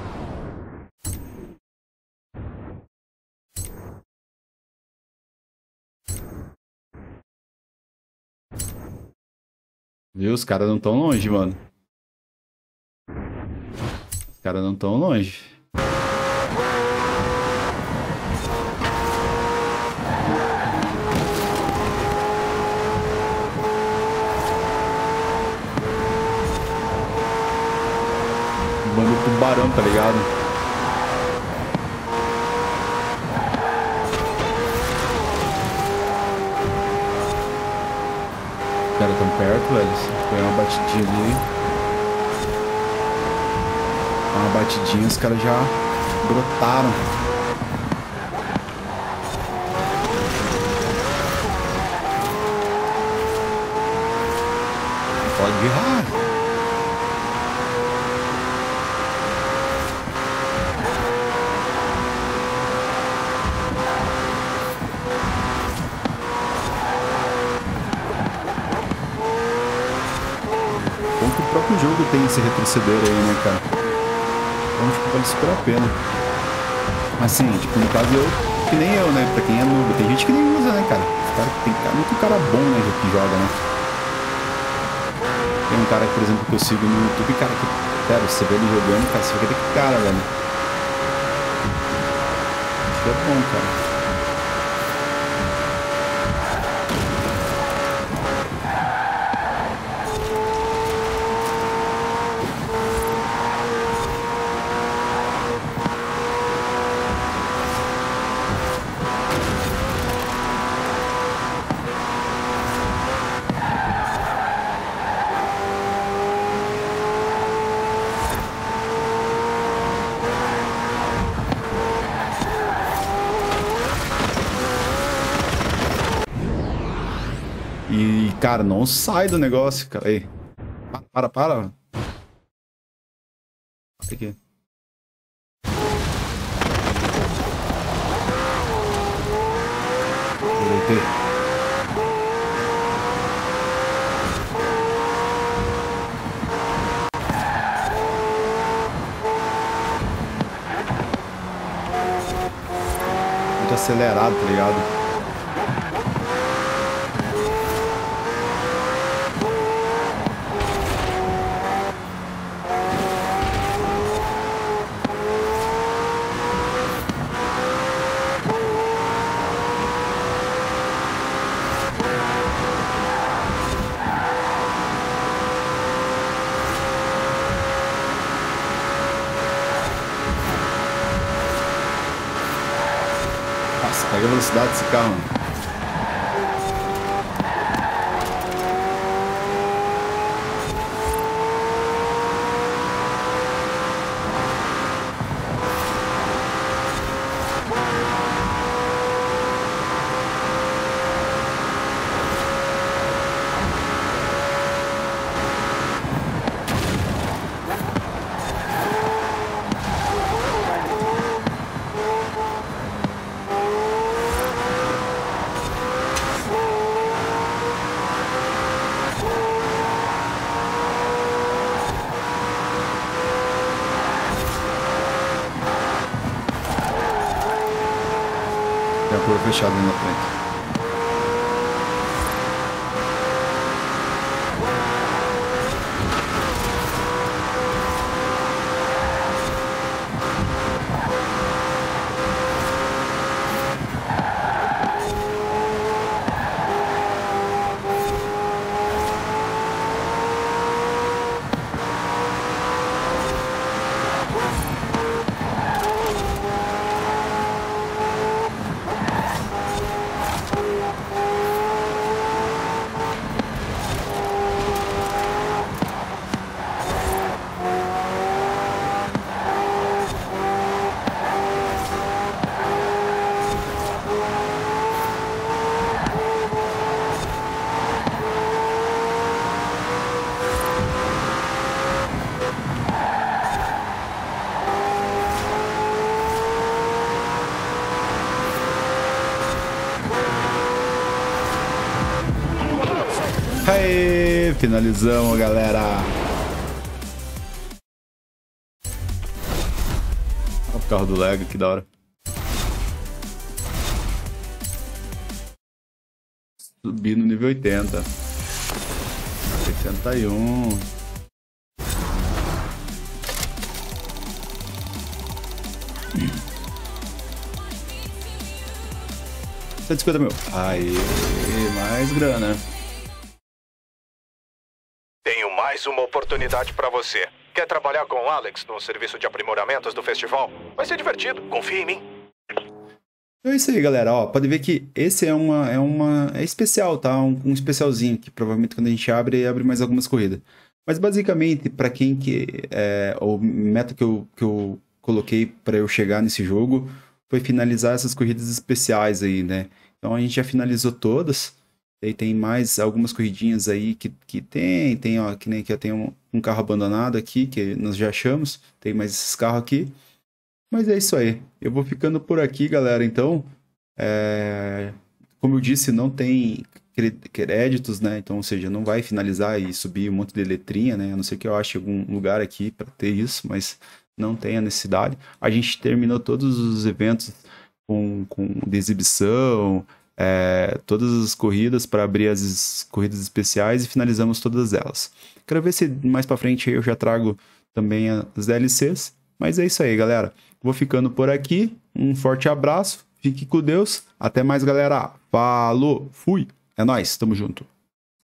Viu? Os caras não tão longe, mano. Os caras não tão longe. Bando tubarão, tá ligado? Os caras tão perto, velho. Foi uma batidinha ali. Uma batidinha, os caras já brotaram. Pode virar. O próprio jogo tem esse retroceder aí, né, cara? Então, tipo, vale super a pena. Assim, tipo, no caso eu, que nem eu, né? Pra quem é noob, tem gente que nem usa, né, cara? Cara, tem cara, muito cara bom, né, que joga, né? Tem um cara, por exemplo, que eu sigo no YouTube, cara, que, cara, você vê ele jogando, cara, você vê que cara, velho. Acho que é bom, cara. E, cara, não sai do negócio, cara. Aí. Para, para, para. Aqui. Deitei. Muito acelerado, tá ligado? Pega a velocidade desse carro. Tem a curva fechada ali na frente. Aê, finalizamos, galera. Olha o carro do Lego, que da hora. Subir no nível oitenta. oitenta e um. cento e cinquenta mil. Aí, mais grana. Tenho mais uma oportunidade pra você. Quer trabalhar com o Alex no serviço de aprimoramentos do festival? Vai ser divertido, confia em mim. Então é isso aí, galera. Ó, pode ver que esse é uma é uma é especial, tá? Um, um especialzinho que provavelmente quando a gente abre, abre mais algumas corridas. Mas basicamente, para quem que é, o meta que eu, que eu coloquei para eu chegar nesse jogo foi finalizar essas corridas especiais aí, né? Então a gente já finalizou todas. E tem mais algumas corridinhas aí que, que tem, tem, ó, que nem que eu tenho um, um carro abandonado aqui, que nós já achamos, tem mais esses carros aqui. Mas é isso aí, eu vou ficando por aqui, galera, então, é... como eu disse, não tem créditos, né? Então, ou seja, não vai finalizar e subir um monte de letrinha, né? A não ser que eu ache algum lugar aqui para ter isso, mas não tem a necessidade. A gente terminou todos os eventos com, com de exibição, é, todas as corridas para abrir as corridas especiais e finalizamos todas elas. Quero ver se mais para frente eu já trago também as D L Cs, mas é isso aí, galera. Vou ficando por aqui, um forte abraço, fique com Deus, até mais, galera. Falou, fui, é nóis, tamo junto.